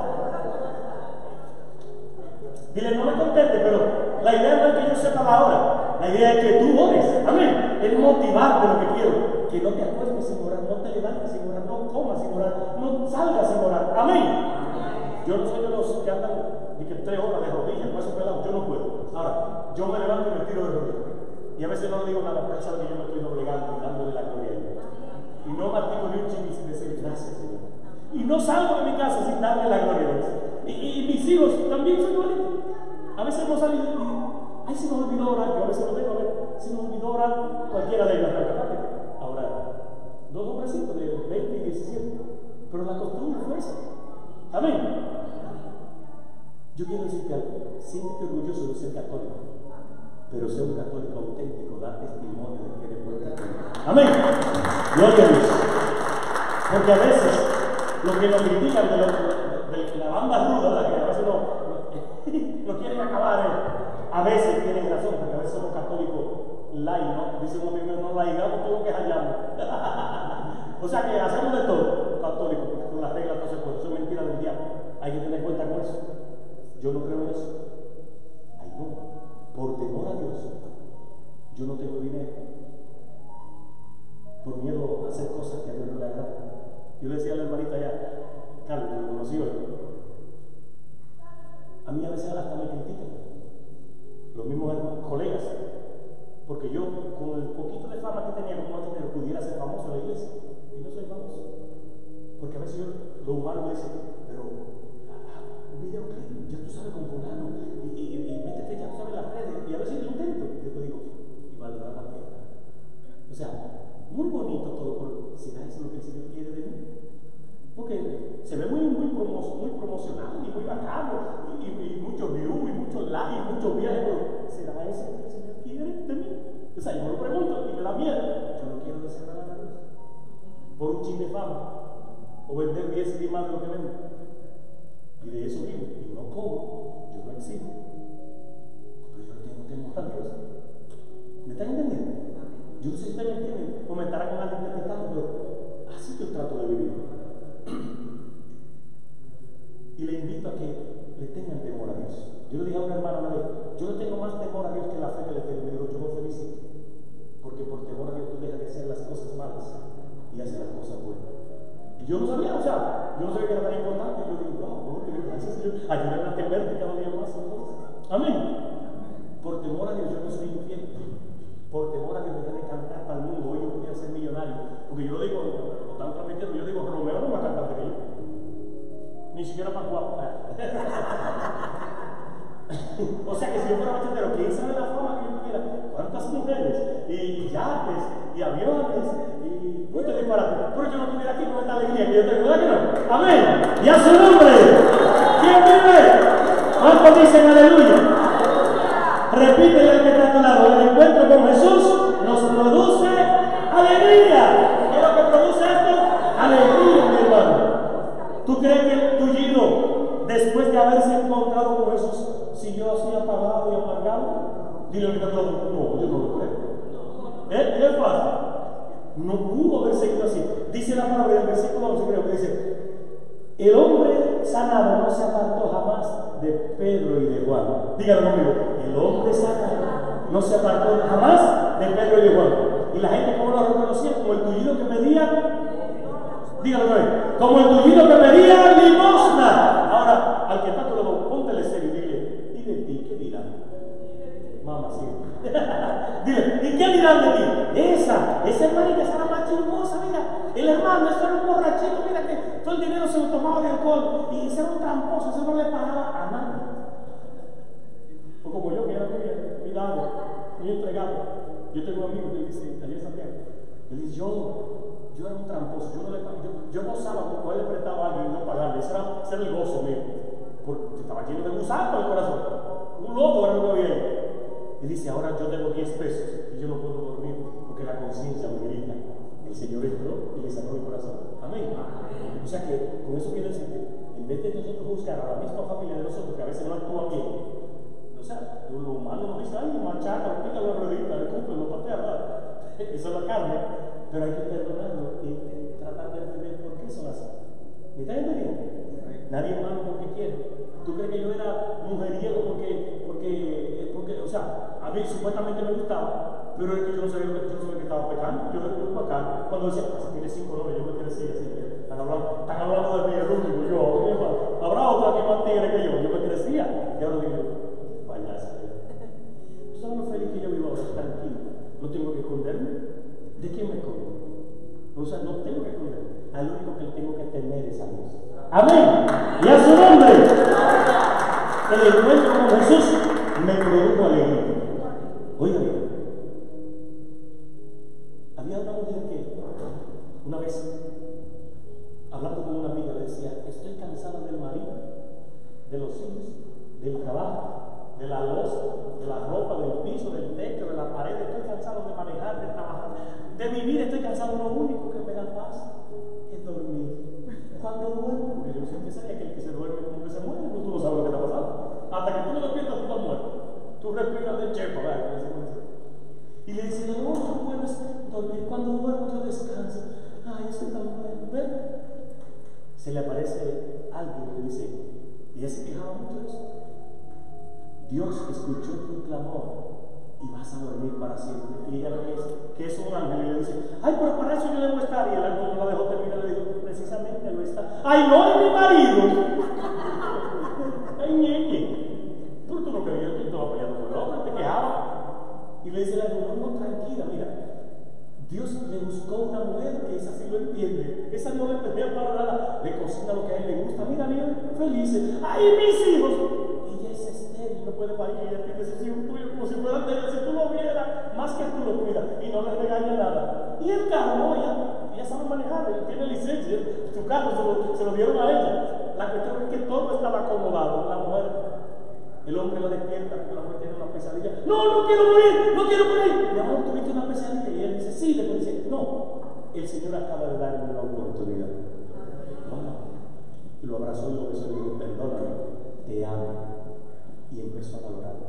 Dile, no me conteste, pero la idea no es que yo sepa la hora. La idea es que tú ores. Amén. Es motivarte lo que quiero. Que no te acuestes sin orar, no te levantes sin orar, no comas sin orar, no salgas sin orar. Amén. Yo no soy de los que andan ni que tres horas de rodillas, con esos pelados. Yo no puedo. Ahora, yo me levanto y me tiro de rodillas. Y a veces no le digo nada, pero él sabe que yo me estoy doblegando y dándole la gloria a Dios. Y no mastico ni un chingue sin decir gracias, Señor. Y no salgo de mi casa sin darle la gloria a Dios. Y, y, y mis hijos también son igualitos. A veces hemos salido y ay, se nos olvidó orar, yo a veces lo tengo a ver, se nos olvidó orar cualquiera de ellos, ahora, dos hombrecitos de veinte y diecisiete, pero la costumbre fue esa. Amén. Yo quiero decirte algo, siéntete orgulloso de ser católico, pero ser un católico auténtico, da testimonio de que eres buen católico. Amén. Gloria a Dios. Porque a veces lo que nos critican de, lo, de la banda ruda, que a veces no, no, no quieren acabar, eh, a veces tienen razón, porque a veces somos católicos laicos, dice un amigo, no laigamos todo lo que hallamos. O sea que hacemos de todo, católicos, porque con las reglas no se puede, eso es mentira del diablo. Hay que tener cuenta con eso. Yo no creo en eso. Ay, no. Por temor a Dios, yo no tengo dinero. Por miedo a hacer cosas que a Dios no le agradan. Yo le decía a la hermanita allá, Carlos, que lo conocí hoy, a mí a veces hasta me critican, los mismos colegas, porque yo, con el poquito de fama que tenía como dinero, pudiera ser famoso en la iglesia, y no soy famoso. Porque a veces yo, lo humano me dice, pero un videoclip, ya tú sabes con fulano, y, y, y métete, ya tú sabes las redes, y a veces lo intento, y después digo, y valdrá la pena. O sea, muy bonito todo, pero ¿será eso lo que el Señor quiere de mí? Porque se ve muy, muy, promo, muy promocional y muy bacano, y, y, y muchos views, y muchos likes, y muchos viajes, pero ¿será eso lo que el Señor quiere de mí? O sea, yo me lo pregunto y me da miedo. Yo no quiero desagradar a Dios por un chin de fama, o vender diez y más de lo que vendo. Y de eso vivo, y no cobro, yo no exijo. Pero yo tengo temor a Dios. ¿Me están entendiendo? Yo no sé si ustedes me entienden, o me estarán con alguien interpretando, pero así yo trato de vivir. Y le invito a que le tengan temor a Dios. Yo le dije a una hermana una vez, yo le tengo más temor a Dios que la fe que le tengo. Me digo, yo me felicito, porque por temor a Dios tú dejas de hacer las cosas malas y haces las cosas buenas. Y yo no sabía, o sea, yo no sabía que era tan importante. Yo digo, wow, gracias Señor, ayúdame a temerte cada día más. Entonces, amén. Por temor a Dios yo no soy infiel. Por temor a Dios me tiene que cantar para el mundo. Hoy yo podría ser millonario, porque yo lo digo, lo están transmitiendo, yo digo, Romeo no va a cantar de yo, ni siquiera más guapo. O sea que si yo fuera bachatero, ¿quién sabe la fama que yo tuviera? ¿Cuántas mujeres? Y yates, y aviones, y mucho disparate. Pero yo no estuviera aquí con esta alegría que yo tengo, ¿verdad que no? Amén. Y a su nombre. ¿Quién vive? ¿Cuántos dicen aleluya? Repite el que está a tu lado. El encuentro con Jesús nos produce alegría. ¿Qué es lo que produce esto? Alegría, mi hermano. ¿Tú crees que el tullido, después de haberse encontrado con Jesús, siguió así apagado y amargado? Dile al que está a tu lado, no, yo no lo creo. ¿Eh? ¿Qué pasa? No pudo haber seguido así. Dice la palabra del versículo once, creo que dice, el hombre sanado no se apartó jamás de Pedro y de Juan. Díganlo conmigo. El hombre sanado no se apartó jamás de Pedro y de Juan. Y la gente, ¿cómo lo reconocía? Como el tullido que pedía. Díganlo conmigo. Como el tullido que pedía limosna. Ahora, al que está tu lado, póntele serio y dile, ¿y de ti qué dirán? Mamá, sí. Dile, ¿y qué dirán de ti? Esa, esa hermanita, esa era más chismosa, mira. El hermano, ese era un borrachito, mira que todo el dinero se lo tomaba de alcohol. Y ese era un tramposo, ese no le pagaba a nadie. O como yo, que era muy cuidado, muy entregado. Yo tengo un amigo que dice, allá en Santiago, él dice, yo, yo era un tramposo, yo no le pagaba, yo, yo gozaba cuando él le prestaba a alguien y no pagarle. Ese era, ese era el gozo mío, porque estaba lleno de gusano el corazón. Un un lobo era lo que había ahí. Y dice, ahora yo tengo diez pesos y yo no puedo dormir porque la conciencia me grita. El Señor entró y le sanó mi corazón. Amén. O sea que con eso quiero decir que en vez de nosotros buscar a la misma familia de nosotros que a veces no actúa bien, o sea, lo humano nos dice, ay, machaca, lo pica la ruedita, le cumple, lo patea, ¿verdad? Eso es la carne, pero hay que perdonarlo y tratar de entender por qué son así. ¿Me está entendiendo? Nadie es malo porque quiere. ¿Tú crees que yo era mujeriego porque, porque, porque, o sea, a mí supuestamente me gustaba, pero es que yo no sabía, yo no sabía que estaba pecando? Yo era bacán. Cuando decía, si tiene cinco nombres, yo me crecí así. Están hablando, están hablando de mí, el último, yo, habrá otro aquí más tigre que yo. Yo me crecía. Y ahora digo, payaso. ¿Tú sabes lo feliz que yo vivo ahora? Tranquilo. No tengo que esconderme. ¿De quién me escondo? O sea, no tengo que esconderme. Al único que tengo que temer es a Dios. Amén. Y a su nombre. El encuentro con Jesús me produjo alegría. Oiga bien. Había una mujer que una vez, hablando con una amiga, le decía, estoy cansada del marido, de los hijos, del trabajo, de la loza, de la ropa, del piso, del techo, de la pared. Estoy cansado de manejar, de trabajar, de vivir. Estoy cansado. Lo único que me da paz es dormir. Cuando duermo, porque yo siempre sabía que el que se duerme como que se muere, pues tú no sabes lo que está pasando. Hasta que tú no despiertas, tú estás muerto. Tú respiras de chepa, ¿verdad? Y le dice, no, no puedes dormir. Cuando duermo yo descanso. Ay, estoy tan bueno. ¿Ven? Se le aparece alguien que le dice, y ella se quejaba mucho de eso. Dios escuchó tu clamor y vas a dormir para siempre. Y ella le dice que es un ángel y le dice, ay, pero para eso yo debo estar. Y el ángel no la dejó terminar y le dijo, precisamente lo está. Ay, no es mi marido. Ay, ñeñe. Pero tú no querías que estaba apoyando por el hombre, te quejaba. Y le dice el ángel, no, no, tranquila, mira. Dios le buscó una mujer que esa sí lo entiende. Esa no le pelea para nada. Le cocina lo que a él le gusta. Mira, bien, felices. ¡Ay, mis hijos! Ella es estéril, no puede parir. Ella tiene ese hijo tuyo como si fuera de ella. Si tú lo vieras, más que tú lo cuidas. Y no le regaña nada. Y el carro, no, ella, ella sabe manejar. Ella tiene licencia. Su carro se lo, se lo dieron a ella. La cuestión es que todo estaba acomodado. La mujer, el hombre la despierta porque la mujer tiene una pesadilla. No, no quiero morir, no quiero morir. Mi amor, tuviste una pesadilla. Y él dice, sí, le dice, no, el Señor acaba de darme una oportunidad. Bueno, y lo abrazó y lo besó y le dijo, perdóname, te amo. Y empezó a valorarlo.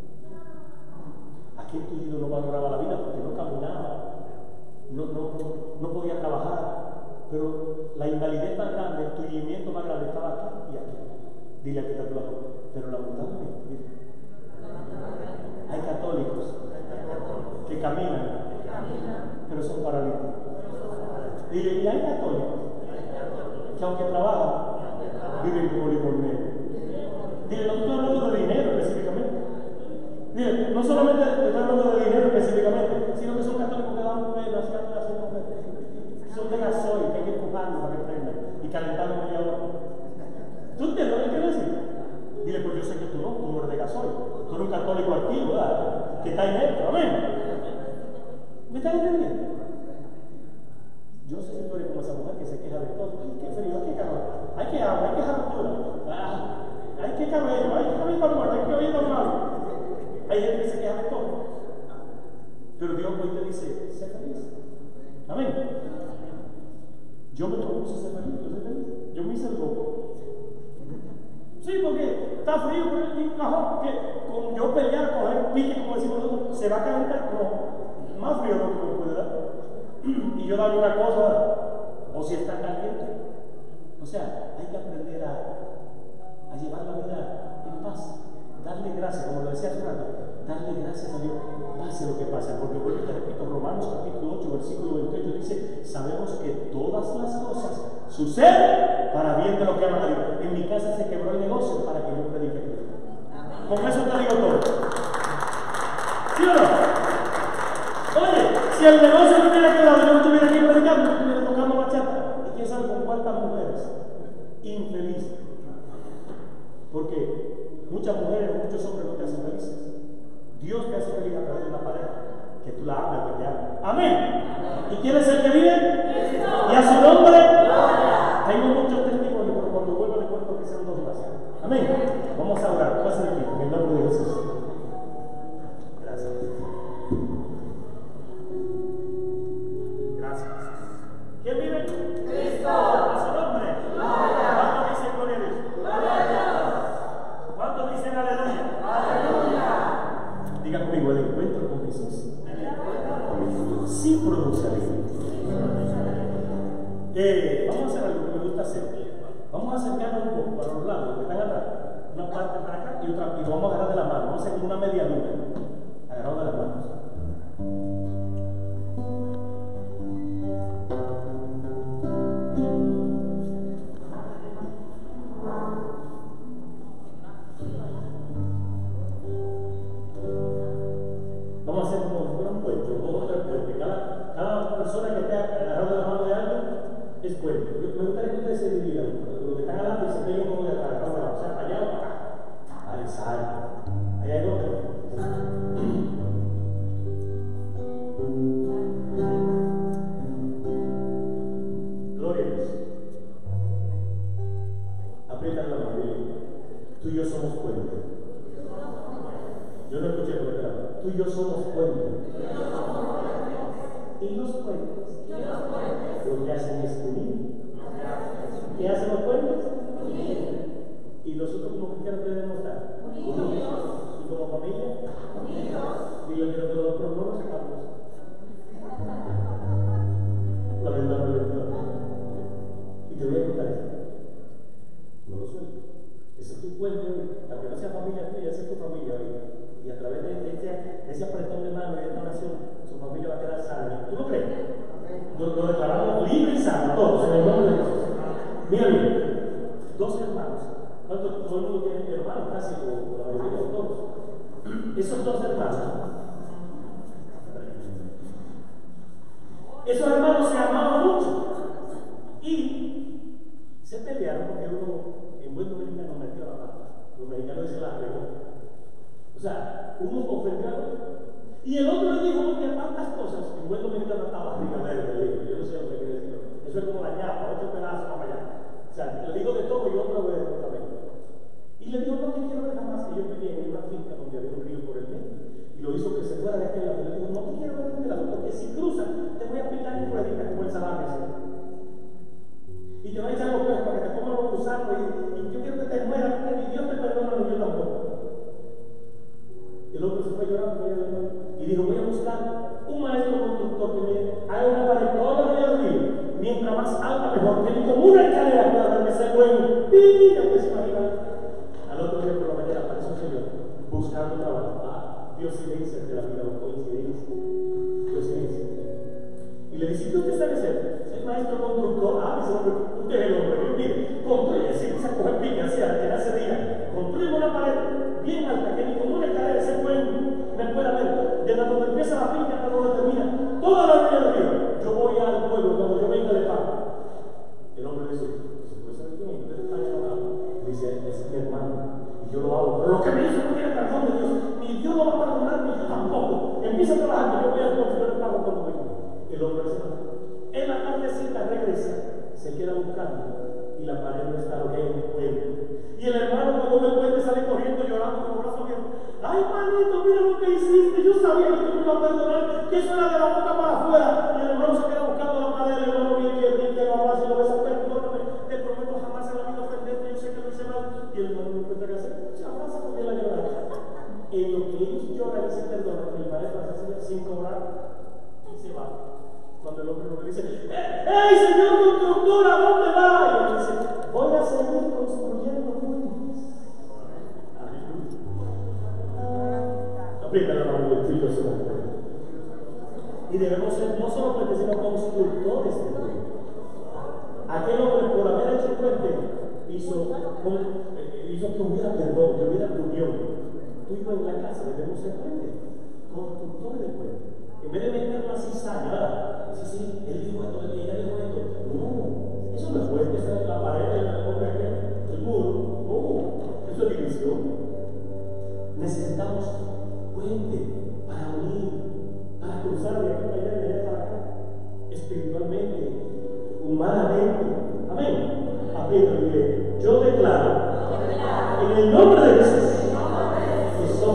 Aquel tullido no valoraba la vida porque no caminaba, no, no, no, no podía trabajar, pero la invalidez más grande, el tullimiento más grande estaba aquí y aquí. Dile a que está a tu lado, pero lamentablemente hay católicos que caminan, pero son paralíticos. Dile, y hay católicos que aunque trabajan, viven como limosneros. Dile, no estoy hablando de dinero específicamente. Dile, no solamente estoy hablando de dinero específicamente, sino que son católicos que dan pena, son de gasoil, que hay que empujarlos para que prendan y calentarlos media hora. ¿Tú entiendes lo que quiero decir? Dile, pues yo sé que tú no, tú no eres de gasoil, tú eres un católico activo, ¿verdad? Que está en esto, amén. ¿Me estás entendiendo? Yo no sé si tú eres como esa mujer que se queja de todo. Ay, qué frío, hay que calor, hay que agua, hay que jartura, ah, hay que cabello, hay que cabello para muerto, hay que cabello para malo. Hay gente que se queja de todo. Pero Dios hoy te dice, sé feliz. Amén. Yo me propuse ser feliz, yo soy feliz. Yo me hice el loco. Sí, porque está frío, pero y, ajá, que con yo pelear, coger pique, como decimos nosotros, se va a calentar. No, más frío no que me puede dar. Y yo darle una cosa, o si está caliente. O sea, hay que aprender a, a llevar la vida en paz. Darle gracias, como lo decía hace rato, darle gracias a Dios, pase lo que pase, porque vuelvo y te repito, Romanos capítulo ocho, versículo veintiocho dice, sabemos que todas las cosas suceden para bien de lo que aman a Dios. En mi casa se quebró el negocio para que yo predique a Dios. Con eso te digo todo. ¿Sí o no? Oye, si el negocio no hubiera quebrado, yo no estuviera aquí predicando, yo estuviera tocando bachata. ¿Y quién sabe con cuántas mujeres infelices? Porque muchas mujeres o muchos hombres no te hacen felices. Dios te hace feliz a través de una pareja que tú la ames, que te ames. Amén. ¿Y quién es el que vive? Y a su nombre. Tengo muchos testimonios, pero cuando vuelvo le cuento que sean dos más. Amén. Vamos a orar. Pase el tiempo en el nombre de Jesús. Jesús. Gracias. Gracias. ¿Quién vive? Cristo. A su nombre. ¿Cuántos dicen gloria a Dios? Gloria a Dios. ¿Cuántos dicen aleluya? Aleluya. Diga conmigo, el encuentro con Jesús sí produce alegría. Eh, vamos a hacer algo que me gusta hacer. Vamos a acercarnos un poco para los lados que están atrás. Una parte para acá y otra, y vamos a agarrar de la mano. Vamos a hacer como una media luna. Agarrado de las manos. Vamos a hacer como si fuera un puente, un poco de puente. Cada, cada persona que esté agarrado de la mano de alguien es puente. Me gustaría que ustedes se dividan. Los que están adelante se peguen un poco de atrás, o sea, para allá o para acá. Ah, exacto. Allá hay otro. Gloria a Dios. Aprietan la mano. Tú y yo somos puentes. Yo no escuché por acá. Tú y yo somos puentes. Y los puentes lo que hacen es unir. ¿Qué hacen los puentes? Unir. ¿Y nosotros como cristianos qué debemos estar? Unidos. ¿Y como familia? Unidos. Y yo quiero que nosotros no nos sepamos. Lamentablemente no. Y te voy a contar esto. No lo suelto. Ese es tu puente hoy. Aunque no sea familia tuya, esa es tu familia hoy. Y a través de ese, de ese apretón de mano y de esta oración, su familia va a quedar sana. ¿Tú lo crees? Lo, lo declaramos libre y sano, todos, en el nombre de Jesús. Mira bien, dos hermanos. ¿Cuánto todo el mundo tiene hermanos? Casi, o la mayoría de todos. Esos dos hermanos, esos hermanos se amaban mucho y se pelearon porque uno, en buen dominicano, metió la pata. Los mexicanos dicen la regó. O sea, uno ofendió al otro. Y el otro le dijo que tantas cosas, en buen dominicano estaba rica verde. Yo no sé lo que quiere decir. Eso es como la ñapa, ocho pedazos para allá. O sea, le digo de todo y otro verde también. Y le dijo, no te quiero ver jamás. Y yo vivía en una finca donde había un río por el medio. Y lo hizo que se fuera de aquel lado. Y le dijo, no te quiero ver de este lado, porque si cruzas, te voy a picar en rueditas como el salame. Y te voy a echar los pies para que te coman los gusanos. Y, y yo quiero que te mueras, porque ni Dios te perdona ni yo tampoco. El hombre se fue llorando y dijo, voy a buscar un maestro constructor que me haga una pared toda la del río, mientras más alta mejor, que ni como una escalera para darme ese buen pilla que se imagina. Al otro día por la mañana apareció un señor buscando trabajo. Ah, diosidencias de la vida, o coincidencias. Diosidencias. Y le dice, ¿tú qué sabes hacer? Soy maestro constructor. Ah, dice, hombre, usted es el hombre. Mire, construye, así que se coge piña, así, que hace día. Construimos una pared bien alta, que ni como una escalera se puede, me pueda ver. Desde donde empieza la finca hasta donde termina, toda la orilla del río. Yo voy al pueblo cuando yo venga de pago. El hombre dice, ¿se puede saber quién es? ¿Usted está enamorado? Dice, es mi hermano. Y yo lo hago. Pero lo que me hizo no tiene perdón de Dios. Ni Dios lo va a perdonar, ni yo tampoco. Empieza a trabajar, que yo voy al pueblo de pago cuando venga. El hombre se va. En la tardecita regresa, se queda buscando y la pared no está lo que hay en el puente. Y el hermano cuando ve el puente sale corriendo llorando con los brazos abiertos. Ay, manito, mira lo que hiciste. Yo sabía que tú me ibas a perdonar, que eso era de la boca para afuera. Y el hermano se queda buscando la pared. El hermano viene y el que lo abraza y lo besa. Perdóname, te prometo jamás en la vida ofenderte. Yo sé que lo hice mal. Y el hermano no encuentra qué hacer. Se abraza con él a llorar. En lo que ellos lloran y se perdonan, el maestro hace sin cobrar y se va. Cuando el hombre le dice, ¡hey, señor constructor, ¿a dónde va? Y él dice, voy a seguir construyendo puentes. Aleluya. Aprieta la mano del Espíritu Santo. Y debemos ser no solo puentes, sino constructores de puentes. Aquel hombre, por haber hecho el puente, hizo, hizo que hubiera perdón, que hubiera unión. Tú y yo en la casa debemos ser puentes, constructores de puentes. En vez de meterlo así sagrada, sí, sí, él dijo esto, ella dijo esto. No, eso no es fuerte, esa es la pared del hombre aquel, el muro. No, eso es división. Necesitamos puente para unir, para cruzar de aquí para allá y de allá para acá, espiritualmente, humanamente. Amén. Aprieta, dile, yo declaro en el nombre de Jesús que somos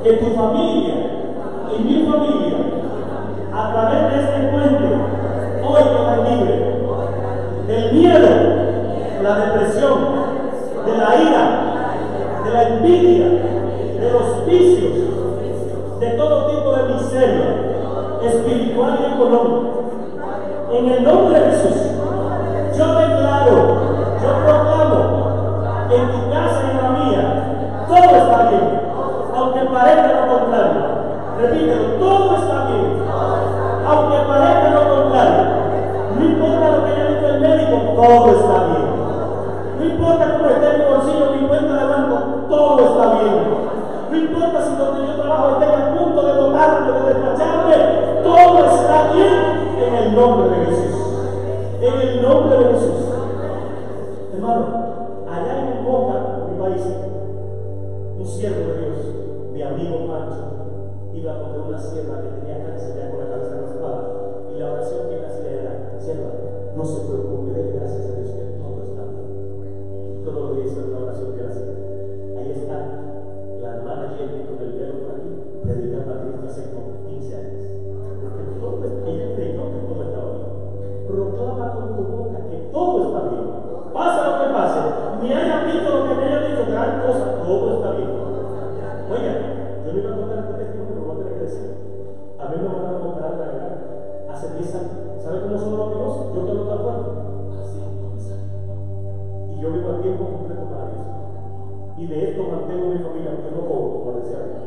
que tu familia y mi familia, a través de este puente, hoy quedan libres del miedo, de la depresión, de la ira, de la envidia, de los vicios, de todo tipo de miseria espiritual y económica. En el nombre de Jesús, yo declaro, yo proclamo que en tu casa y en la mía todo está bien, aunque parezca lo contrario. Repítelo, todo está bien, aunque parezca lo contrario. No importa lo que haya dicho el médico, todo está bien. No importa cómo esté mi bolsillo, mi cuenta de banco, todo está bien. No importa si donde yo trabajo esté a punto de botarme, de despacharme, todo está bien en el nombre de Jesús. En el nombre de Jesús. Hermano, allá en Boca, mi país, un siervo de Dios, mi amigo Pancho, iba a poner una sierva que tenía cáncer ya con la cabeza raspada, y la oración que él hacía era: sierva, no se preocupe, dé gracias a Dios que todo está bien. Todo lo que hizo en la oración que él hacía. Ahí está la hermana Jenny con el dedo por aquí, dedicando a Cristo hace como quince años. Porque todo, ella creyó que todo estaba bien. Proclama con tu boca que todo está bien. Pasa lo que pase, ni haya visto lo que me haya dicho, gran cosa, todo está bien. Oiga, yo no iba a contar este testimonio, pero voy a tener que decir. A mí me mandaron a operar la garganta hace diez años. ¿Sabe cómo son los negocios? Yo te lo tan fuerte. Así es. Y yo vivo a tiempo completo para Dios. Y de esto mantengo mi familia, porque no cobro, como decía antes.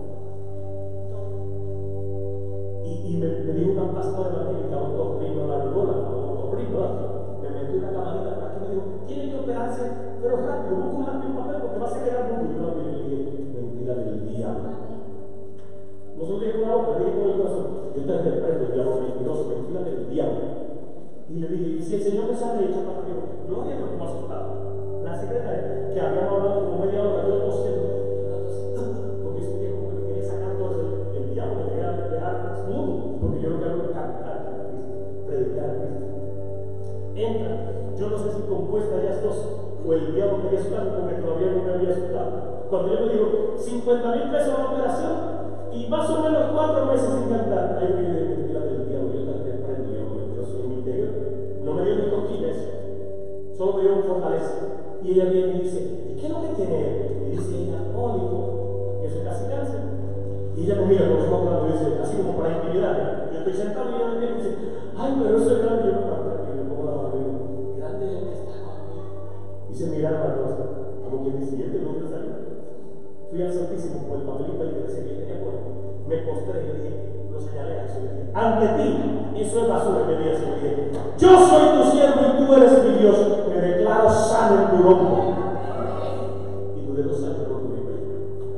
Y, y me, me dijo una pastora evangélica, un doctrino laringola, un doctrino, me metió una camarita para aquí y me dijo: tiene que operarse, pero rápido, busca un lápiz y un papel porque va a quedar mucho. Y yo le dije: mentira del diablo. No solo dije una obra, dije con el corazón: yo te reprendo el diablo mentiroso, mentira del diablo. Y le dije: y si el Señor me sale hecho para Dios, gloria a Dios, como asustado. La secretaria, que habíamos hablado como media hora, yo tosiendo, porque ese viejo me quería sacar todo el, el diablo, me quería dejar mudo, porque yo lo que hago es cantar a Cristo, predicar a Cristo. Entra, yo no sé si compuesta ya estos, o el diablo quería asustar, porque todavía no me había asustado. Cuando yo le digo cincuenta mil pesos a la operación, y más o menos cuatro meses sin cantar, ahí me dice: mentira del diablo, yo te reprendo, yo, yo soy en mi interior. No me dio ni cosquillas, solo me dio un fortaleza. Y ella viene y dice: ¿y qué es lo que tiene él? Y dice ella: cólico, que eso es casi cáncer. Y ella me mira, como se va hablando, y dice, así como para intimidar. Yo estoy sentado y ella me dice: ay, pero eso es grande. Y yo me pongo la mano y digo: grande es lo que está conmigo. Y se miraron a todos, como quien dice: ¿y este dónde salió? Fui al Santísimo con el papelito ahí que decía que tenía por él. Me postré y le dije, lo señalé a Jesús. Ante ti, eso es basura que me dije. Yo soy tu siervo y tú eres mi Dios. Me declaro sano en tu nombre. Y duré dos años no tuve cuello.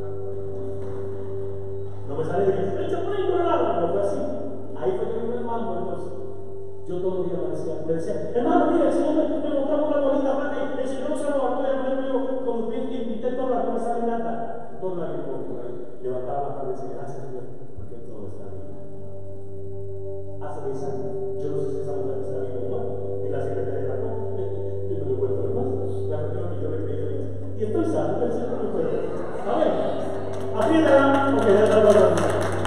No me sale de que echa por ahí por el lado. No fue así. Ahí fue que vino el hermano. Entonces, yo todos los días me decía, me decía: hermano, mira, el Señor me, me mostraba una bonita plata y el Señor no se lo bajó. Y yo, con usted, intento hablar, no me sale nada. Todo el año por ahí. Levantaba la cabeza y gracias, Señor, porque todo está bien. Hace diez años, yo no sé si esa mujer está bien o no, y la secretaria no, y me lo vuelvo más, la cuestión que yo le creí a Dios. Y estoy sano, pero siempre me puedo. A ver, apriétala, porque ya está hablando.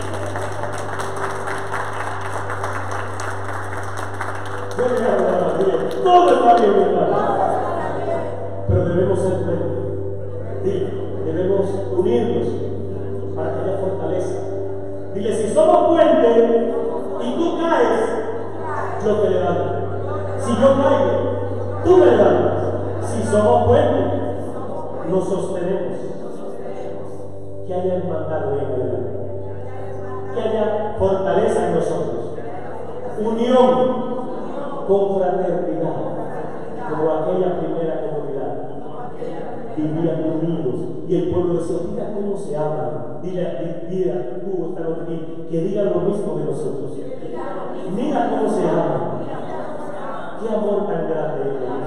Yo le hago la mayoría, todo está bien, mi hermano. Pero debemos ser fuertes, debemos unirnos para que haya fortaleza. Dile: si somos puente y tú caes, yo te levanto. Si yo caigo, tú me levantas. Si somos puente, nos sostenemos. Que haya hermandad en adelante. Que haya fortaleza en nosotros. Unión, confraternidad, como aquella primera comunidad. Vivían unidos y el pueblo decía: mira cómo se aman. Dile, dile tú, esta noche aquí, que digan lo mismo de nosotros. Mira cómo se aman. Qué amor tan grande es Dios.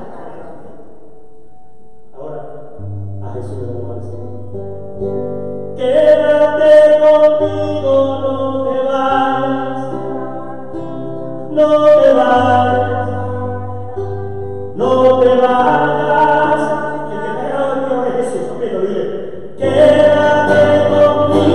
Ahora, a Jesús le vamos a decir: quédate conmigo, no te vayas, no te vayas, no te vayas. Dile: quédate conmigo.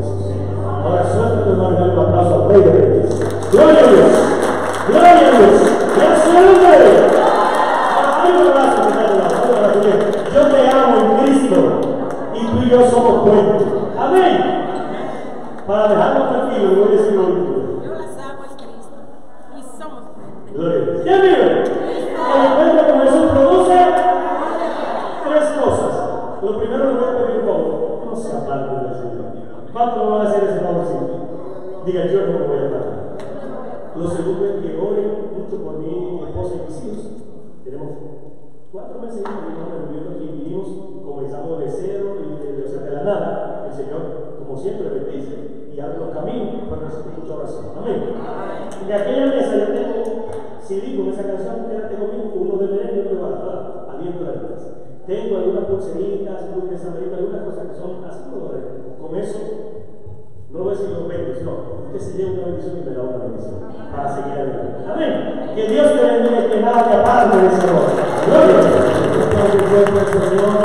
Jesús. Ahora suelta tu mano y dale un aplauso al Rey de Reyes. ¡Gloria a Dios! ¡Gloria a Dios! ¡Gracias a Dios! ¡Ay, un abrazo, mi hermano! Yo te amo en Cristo y tú y yo somos puentes. Amén. Para dejarnos tranquilos, voy a decir lo último. Yo las amo en Cristo y somos puentes. Gloria a Dios. ¿Quién vive? El encuentro con Jesús produce tres cosas. Lo primero, le voy a pedir un favor. No se aparten del Señor. ¿Cuánto me van a hacer ese favorcito? Diga, yo no me voy a apartar. Lo segundo es que oren mucho por mí, mi esposa y mis hijos. Tenemos cuatro meses viviendo aquí, vivimos, comenzamos de cero y de, o sea, de la nada. El Señor, como siempre, bendice y abre los caminos para que nosotros mucha oración. Amén. De aquella mesa yo tengo C D con esa canción que era tengo uno de merengue y uno de balada, aliento de la iglesia. Tengo algunas pulseritas, algunas pesaditas, algunas cosas que son así como de, con eso, no voy a decir los medios, no, usted se lleva una bendición y me da una bendición para seguir adelante. Amén. Que Dios te bendiga y que nada te aparte de ese amor. Gloria a Dios. Señor.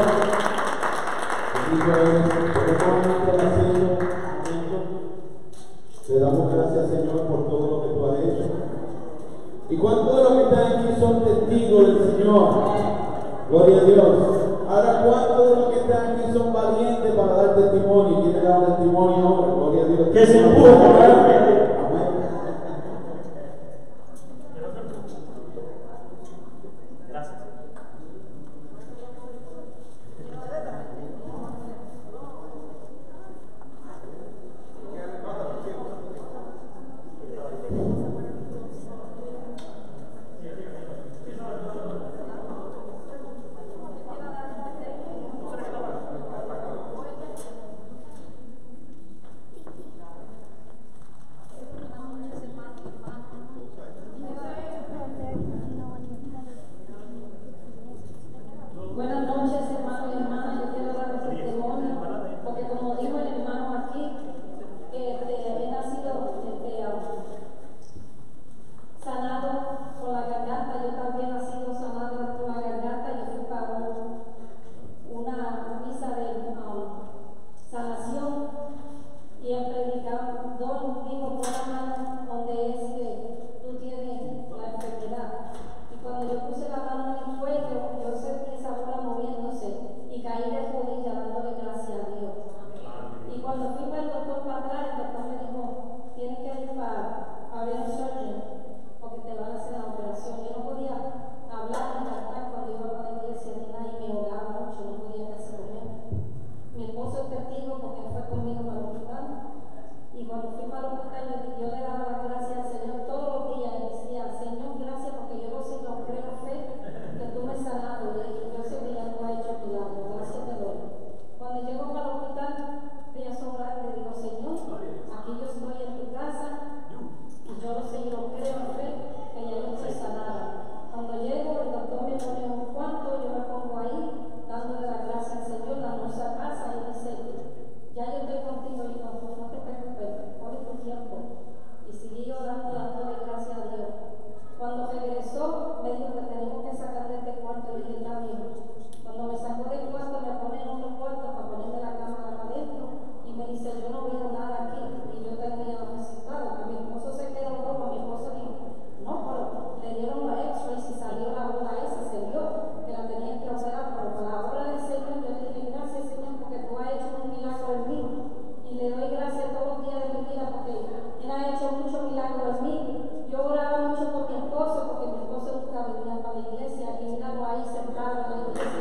Te damos gracias, Señor, por todo lo que tú has hecho. ¿Y cuántos de los que están aquí son testigos del Señor? Gloria a Dios. Ahora, ¿cuántos de los que están aquí son valientes para dar testimonio? ¿Y quieren dar un testimonio ahora? Gloria a Dios. Que se empuje por la fe. Amén. Gracias. Buenas noches, hermanos y hermanas. Yo quiero dar un testimonio, porque como dijo el hermano aquí, este, he nacido este, sanado por la garganta. Yo también he sido sanado por la garganta. Yo fui para un, una misa de um, sanación y he predicado dos dijo por la mano donde es que tú tienes la enfermedad. Y cuando yo puse la mano en el cuello, yo sentí esa bola moviéndose y caí de rodillas dándole gracias a Dios. Y cuando fui para el doctor para atrás, el doctor me dijo, tienes que ir para, para ver un surgeon porque te van a hacer la operación. Yo no podía hablar ni cantar cuando iba para la iglesia ni nada y me ahogaba mucho, no podía casi comer. Mi esposo es testigo porque fue conmigo para el hospital. Y cuando fui para el hospital, yo le daba las gracias al Señor todos los días y decía, Señor, gracias porque yo no sé, no creo fe que tú me has sanado. Y yo sé que ya tú has hecho milagros. Gracias te doy. Cuando llego para el hospital, fui a sobrar y le digo, Señor, aquí yo estoy en tu casa y yo lo sé, yo creo en fe que ya yo estoy sanada. Cuando llego, el doctor me pone un cuarto, yo me pongo ahí, dándole las gracias al Señor, dándose a casa y dice, ya yo estoy contigo, y no, no te preocupes, coge tu tiempo. Y seguí orando, dándole gracias a Dios. Cuando regresó, me dijo que tenemos que sacar de este cuarto y dije, está bien. Cuando me sacó del cuarto, me pone en otro cuarto para ponerme la cámara para adentro y me dice, yo no veo nada aquí. Y yo tenía los resultados, que mi esposo se quedó loco, mi esposo dijo, no, pero le dieron los x-rays y salió la bola esa, se vio que la tenían que operar, pero por la obra del Señor, yo le dije, gracias Señor, porque tú has hecho un milagro en mí. Y le doy gracias todos los días de mi vida porque Él ha hecho muchos milagros en mí. Yo oraba mucho por mi esposo, porque mi esposo nunca venía para la iglesia y miraba ahí sentado en la iglesia.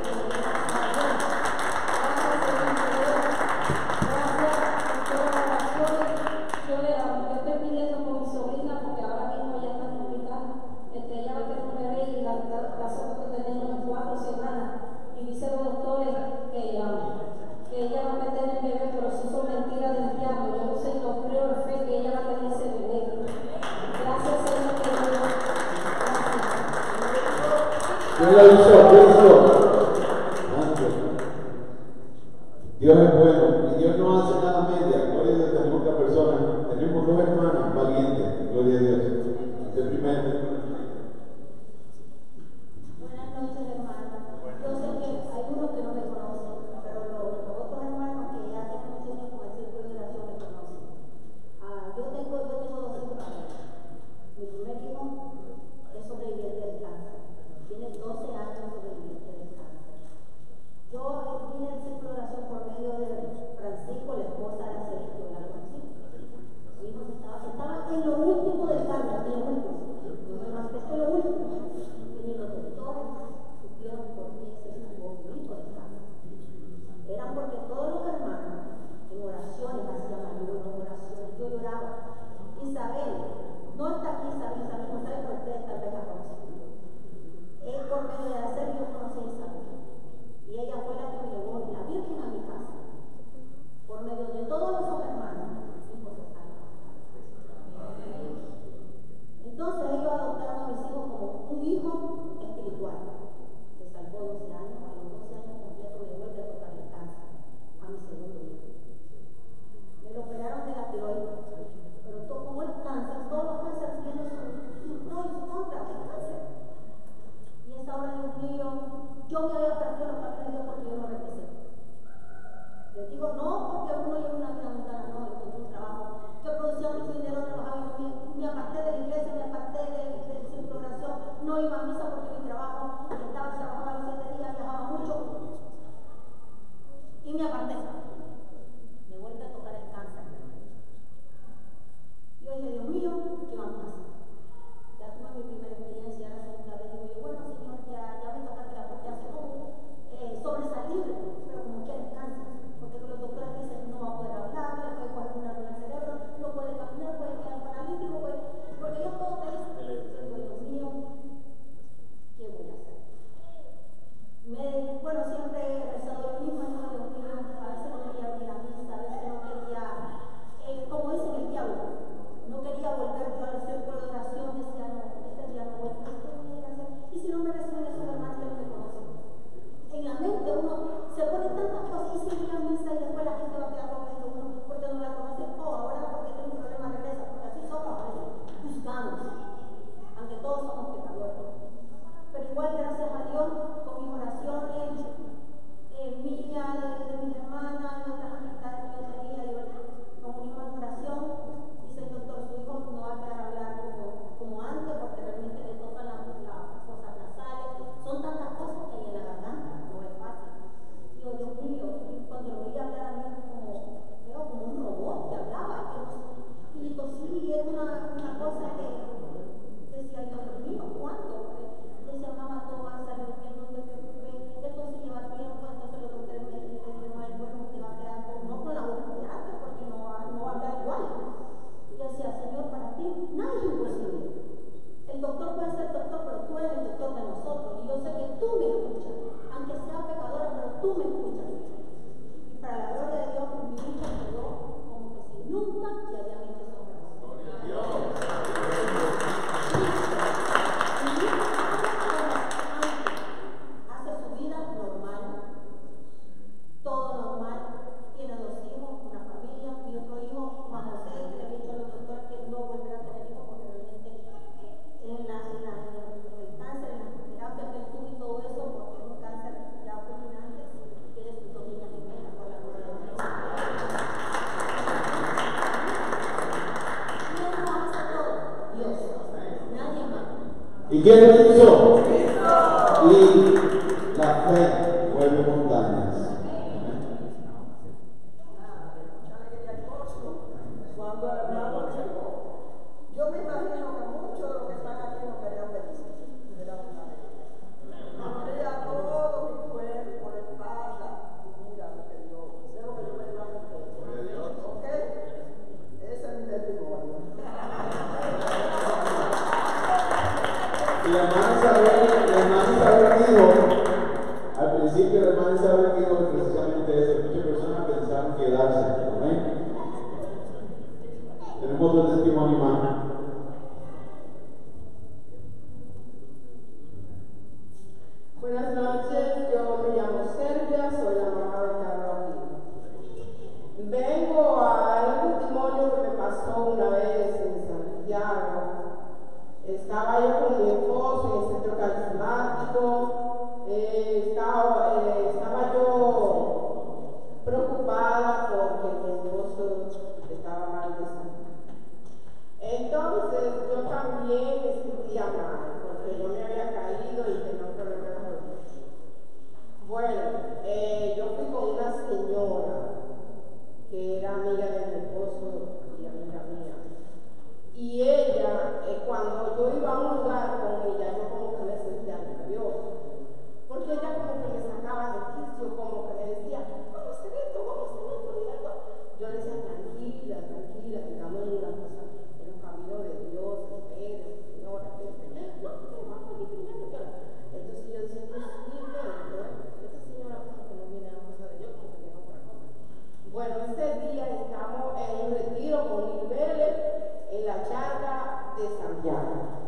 Gracias Señor, gracias por todas las oraciones. Yo le yo estoy pidiendo por mi sobrina porque ahora mismo ella está en el hospital. Este, ella va a tener un bebé y la casa que tenemos en cuatro semanas. Y dicen los doctores que, um, que ella va a meter el bebé, pero eso son mentiras del diablo. Yo no sé, no creo en fe que ella va a tener ese bebé. Gracias Señor que Dios. Dios la hizo, Dios hizo. Dios es bueno y Dios no hace nada media. Gloria a Dios, tenemos otra persona. Tenemos dos hermanas valientes. Gloria a Dios. El primero. Buenas noches, hermana. Yo sé que hay unos que no me conocen, pero los, los otros hermanos que ya tienen mucho tiempo en el círculo de oración me conocen. ¿Y quién lo hizo? Y la fe mueve montañas. Cuando el hermano llegó, yo me imagino que muchos de los que están aquí no querían venir. Mira todo mi cuerpo, la espalda, y mira lo que yo, sé lo que yo me levanté. ¿Ok? Ese es mi testimonio. Y la hermana Isabel, la hermana Isabel dijo, al principio la hermana Isabel dijo precisamente eso, muchas personas pensaron quedarse, ¿amén? Tenemos otro testimonio más. Buenas noches, yo me llamo Sergio, soy la mamá de Carlos aquí. Vengo a dar un testimonio que me pasó una vez en Santiago. Estaba yo con mi esposo en el centro carismático, eh, estaba, eh, estaba yo preocupada porque mi esposo estaba mal de salud. Entonces yo también me sentía mal porque yo me había caído y tenía un problema de rodillas. Bueno, eh, yo fui con una señora que era amiga de mi esposo y amiga mía. Y ella, eh, cuando yo iba a un lugar con ella, yo como que me sentía nerviosa. Porque ella como que me sacaba de quicio, como que me decía, vamos a hacer esto, vamos a hacer esto, y esto. Yo le decía, tranquila, tranquila, que estamos en una cosa, en un camino de Dios, espere, señora, espere. No, no, vamos a ir primero. Entonces yo decía, pues sí, pero esta señora como que no viene a la cosa de Dios, como que viene a otra cosa. Bueno, ese día estamos en un retiro con niveles en la charla de Santiago.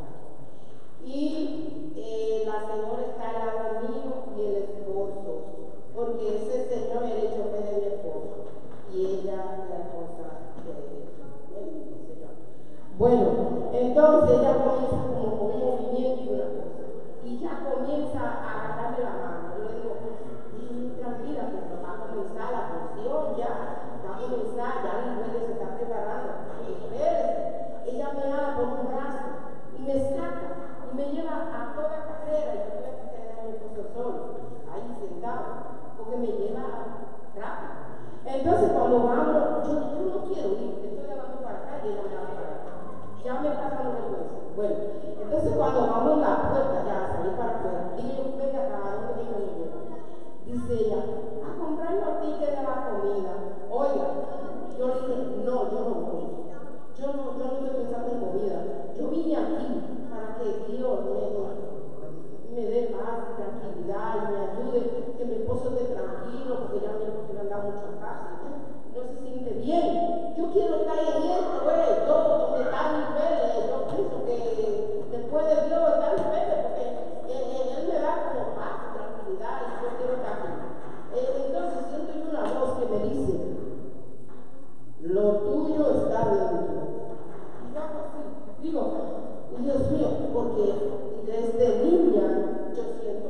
Y eh, la señora está al lado mío y el esposo, porque ese señor era el chofer de mi esposo y ella la esposa de él, el señor. Bueno, entonces ella comienza como con un movimiento y una cosa, y ya comienza a agarrarme la mano. Yo le digo, tranquila, pues va a comenzar la función ya, va a comenzar, ya el nivel se está preparando. Espérese. Ella me jala por un brazo y me saca y me lleva a toda carrera. Y yo tuve que tener a mi esposo solo, ahí sentado, porque me lleva rápido. Entonces cuando vamos, yo, yo no quiero ir, estoy hablando para acá y ella me habla para acá. Ya me pasa lo vergüenza. Bueno, entonces cuando vamos a la puerta ya a salir para afuera, dije yo, venga acá, ¿a dónde me lleva? Dice ella, a comprar los tickets de la comida. Oiga, yo le dije, no, yo no voy. Yo no, yo no estoy pensando en comida. Yo vine aquí para que Dios me, me dé paz, tranquilidad y me ayude, que mi esposo esté tranquilo, porque ya mi esposo le anda mucho a casa. No se siente bien. Yo quiero estar en esto, eh, yo donde está a niveles. Yo pienso que después de Dios está a niveles, porque él, él, él me da como paz, tranquilidad y yo quiero estar aquí. Eh, entonces siento yo una voz que me dice, lo tuyo está dentro. Y yo hago así, digo, Dios mío, porque desde niña yo siento.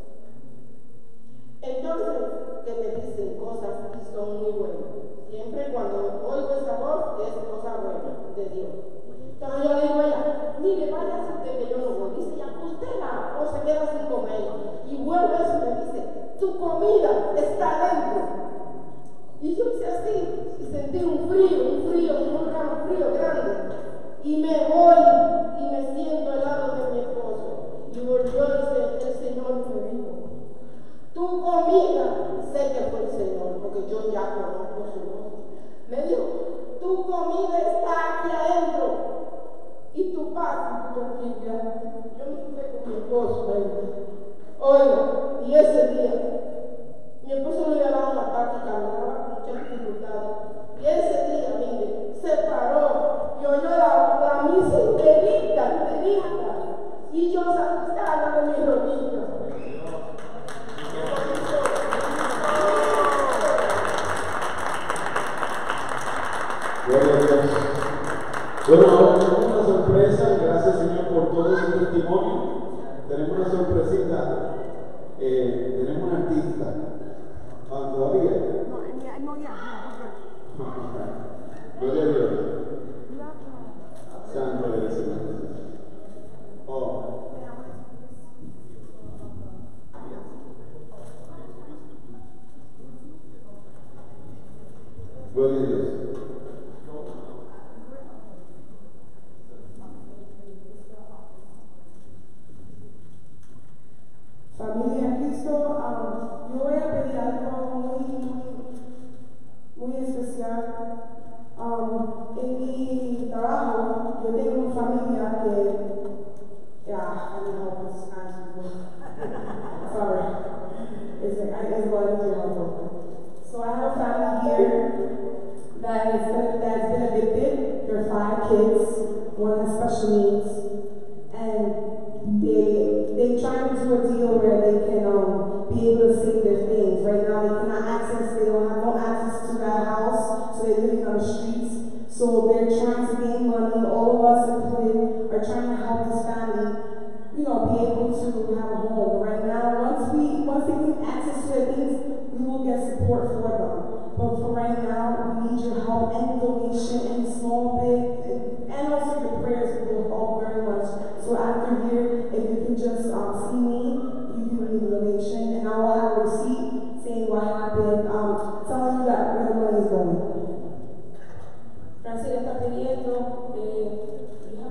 Entonces, que me dicen cosas y son muy buenas. Siempre cuando oigo esa voz es cosa buena de Dios. Entonces yo le digo a ella, mire, vaya usted que yo no voy. Dice ella, usted la o se queda sin comer. Y vuelve eso y me dice, tu comida está dentro. Y yo hice así, y sentí un frío, un frío, un gran frío grande. Y me voy y me siento al lado de mi esposo. Y volvió y dice, el Señor me dijo, tu comida, sé que fue el Señor, porque yo ya conozco su voz. Me dijo, tu comida está aquí adentro. Y tu paz y tu tranquilidad. Yo me fui con mi esposo. Oiga, y ese día, mi esposo le había dado una táctica, caminaba con muchas dificultades. Y ese día, mire, se paró y oyó la, la misa enterita, enterita. Y yo saltaba de mis rodillas. Gloria a Dios. Bueno, ahora tenemos una sorpresa, gracias Señor por todo ese testimonio. Tenemos una sorpresita, eh, tenemos un artista. Ah, ¿todavía? No, no, ya. Gloria a Dios. Santo eres el Señor. Oh. they trying to do a deal where they can um, be able to save their things. Right now, they cannot access, they don't have no access to that house, so they're living on the streets. So they're trying to gain money. All of us included are trying to help this family, you know, be able to have a home. But right now, once we, once they get access to their things, we will get support for them. But for right now, we need your help, any donation, any small, big, and also your prayers will help very much. So after here, if you can just um, see me, you can leave a donation, and I will have a receipt saying what happened, um, telling you that where the money is going. Francine está pidiendo eh,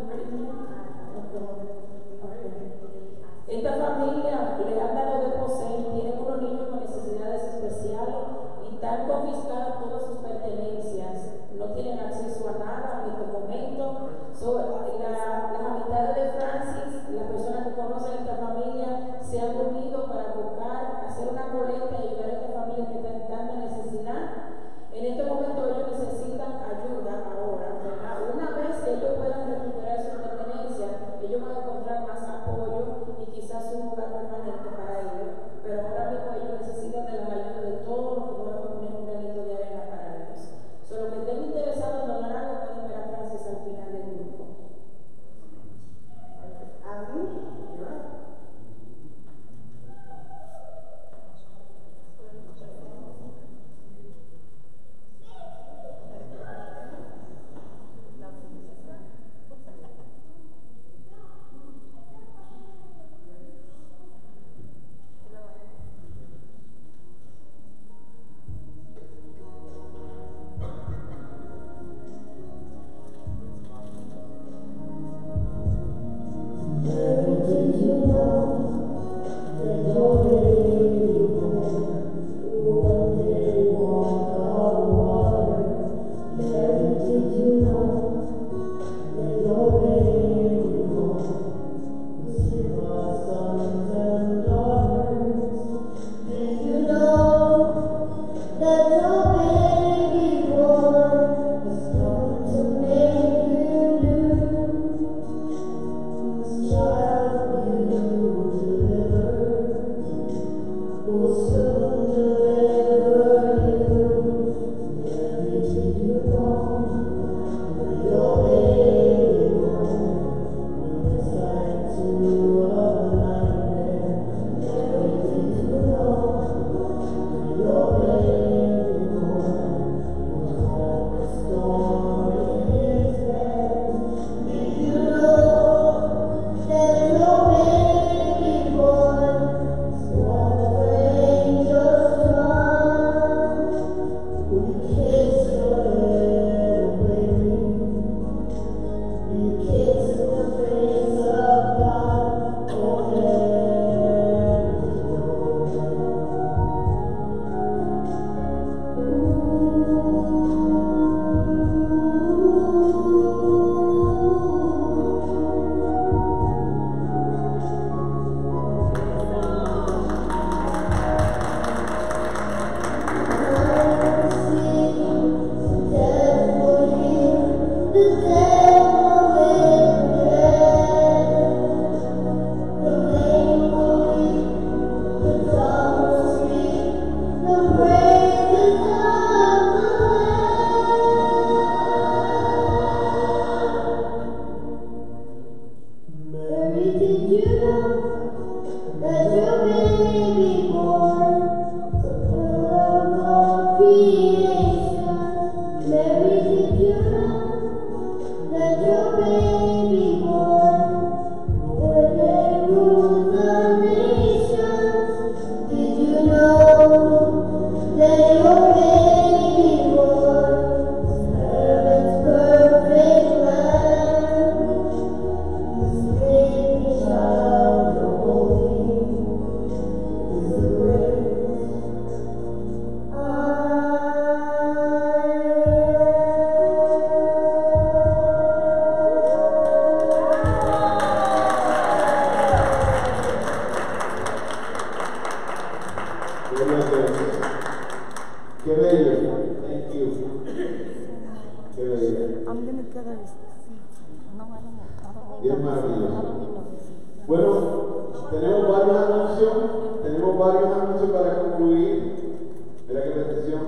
esta familia le han dado de poseer, tienen unos niños con necesidades especiales y están confiscadas todas sus pertenencias, no tienen acceso a nada en este momento. So, la, las amistades de Francis, las personas que conocen esta familia, se han unido para buscar, hacer una colecta y ayudar a esta familia que está en tanta necesidad. En este momento ellos necesitan ayuda ahora, ¿verdad? Una vez que ellos puedan recuperar sus pertenencias, ellos van a encontrar más apoyo y quizás un lugar permanente para ellos, pero ahora mismo ellos necesitan de la ayuda de todos los que podamos poner un granito de arena para ellos. Solo que estén interesados en donar algo pueden ver a Francis al final del grupo. ¿A mí? Bien maravilloso. Bueno, Tenemos varios anuncios, tenemos varios anuncios para concluir. Mira qué bendición.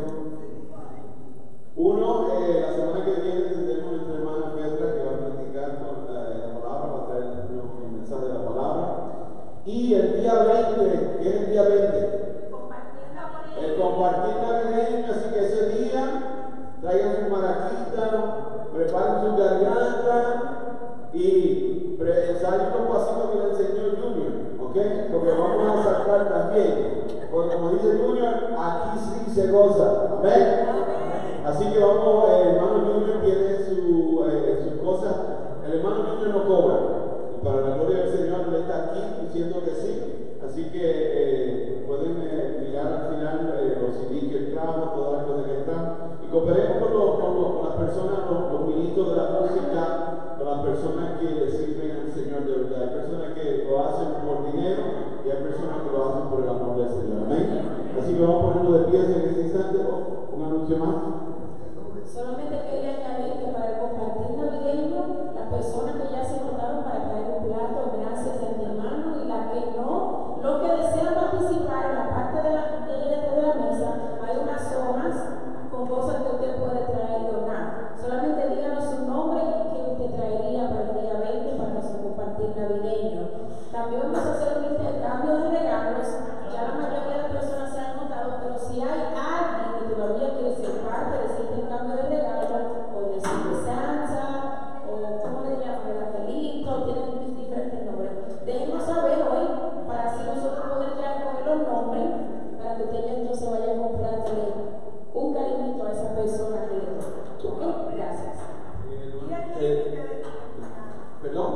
Uno, eh, la semana que viene tendremos nuestra hermana Petra que va a practicar con la, la palabra, va a traer un mensaje de la palabra. Y el día veinte, ¿qué es el día veinte? El compartir navideño, así que ese día traigan su maraquita, preparen su garganta y ensayen los pasitos que le enseñó Junior, ¿ok? Porque vamos a sacar también, porque como dice Junior, aquí sí se goza, ¿amén? Así que vamos, el hermano Junior tiene su, eh, sus cosas, el hermano Junior no cobra, y para la gloria del Señor él está aquí diciendo que sí, así que eh, pueden eh, mirar al final eh, los C D que él trajo, todas las cosas que él trajo, y cooperemos con, los, con, los, con las personas, los, los ministros de la música, con las personas que le sirven al Señor de verdad. Hay personas que lo hacen por dinero y hay personas que lo hacen por el amor del Señor, amén. Así que vamos a ponernos de pie en este instante. Oh, un anuncio más. Solamente quería añadir que para el compartir navideño, las personas que ya se anotaron para traer un plato, gracias de antemano, y las que no, los que desean participar en la parte de la, de, de la mesa, hay unas hojas con cosas que usted puede traer y donar. Solamente díganos su nombre y qué usted traería para el día veinte para nuestro compartir navideño. También vamos a hacer un intercambio de regalos. Ya la mayoría de las personas se han anotado, pero si hay alguien que todavía quiere ser parte de ese intercambio de regalos, o de Sansa, o como le llaman, el angelito, tienen diferentes nombres, déjenos saber hoy para así nosotros poder ya coger los nombres para que usted ya entonces vaya a comprarle un cariñito a esa persona que le toca. ¿Ok? Gracias. Eh, ¿Perdón?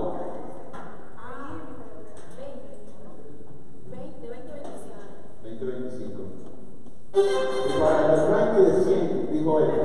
veinte veinticinco. Y para el arranque de cien, dijo él.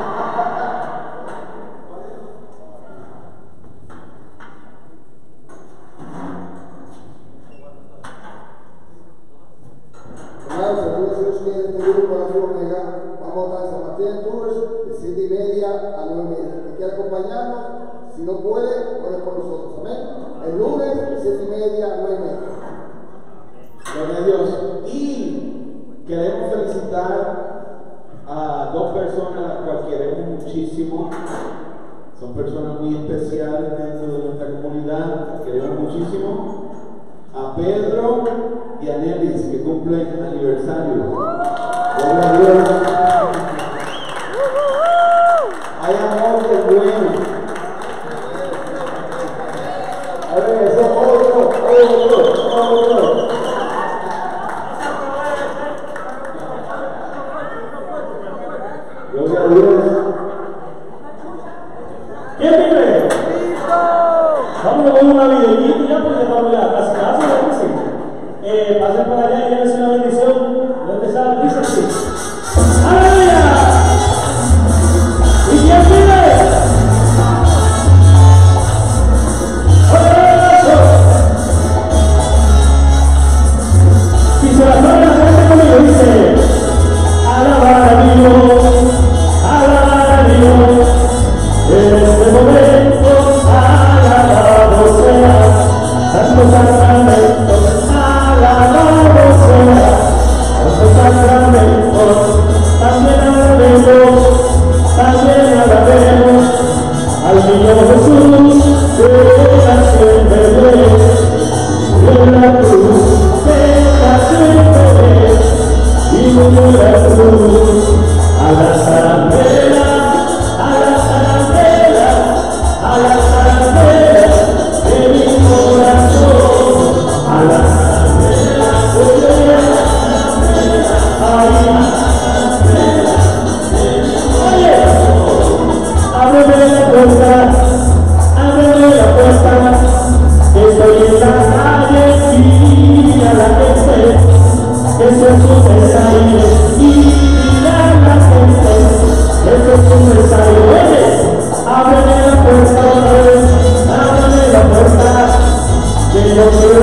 Hermanos, algunos de ustedes de grupo de la Omega, vamos a estar en San Martín Tours de siete y media a nueve y media. Si quiere acompañarnos, si no puede, puede con nosotros. Amén. El lunes de siete y media a nueve y media. Gloria a Dios. Y queremos felicitar a dos personas a las cuales queremos muchísimo. Son personas muy especiales dentro de nuestra comunidad. Queremos muchísimo. A Pedro y a Nelis, que cumplen aniversario. Gloria a Dios. Hay amor de bueno. A ver, eso es otro, otro, otro. Gloria a Dios. ¿Quién vive? Vamos con una videíto ya porque estamos ya casi casi ya casi. Eh, pasen por allá y llévense una bendición. ¿Dónde está? Dice así. ¡Aleluya! ¿Y quién vive? Si se la sabe la gente conmigo dice: alabar a Dios, alabar a Dios, en este momento alabado sea, santo sacramento, alabado sea, santo sacramento, también alabemos, también alabemos al niño Jesús, que nació en Belén, en la cruz, que nació en Belén, y murió en la cruz, a la zarandera, a la zarandera, a la zarandera de mi corazón, a la zarandera, oye, ay, oye, ábreme la puerta, ábreme la puerta, que estoy en la calle y a la gente, que soy su mensaje y a la gente, que soy su mensaje. Oye, ábreme la puerta otra vez, ábreme la puerta, que yo quiero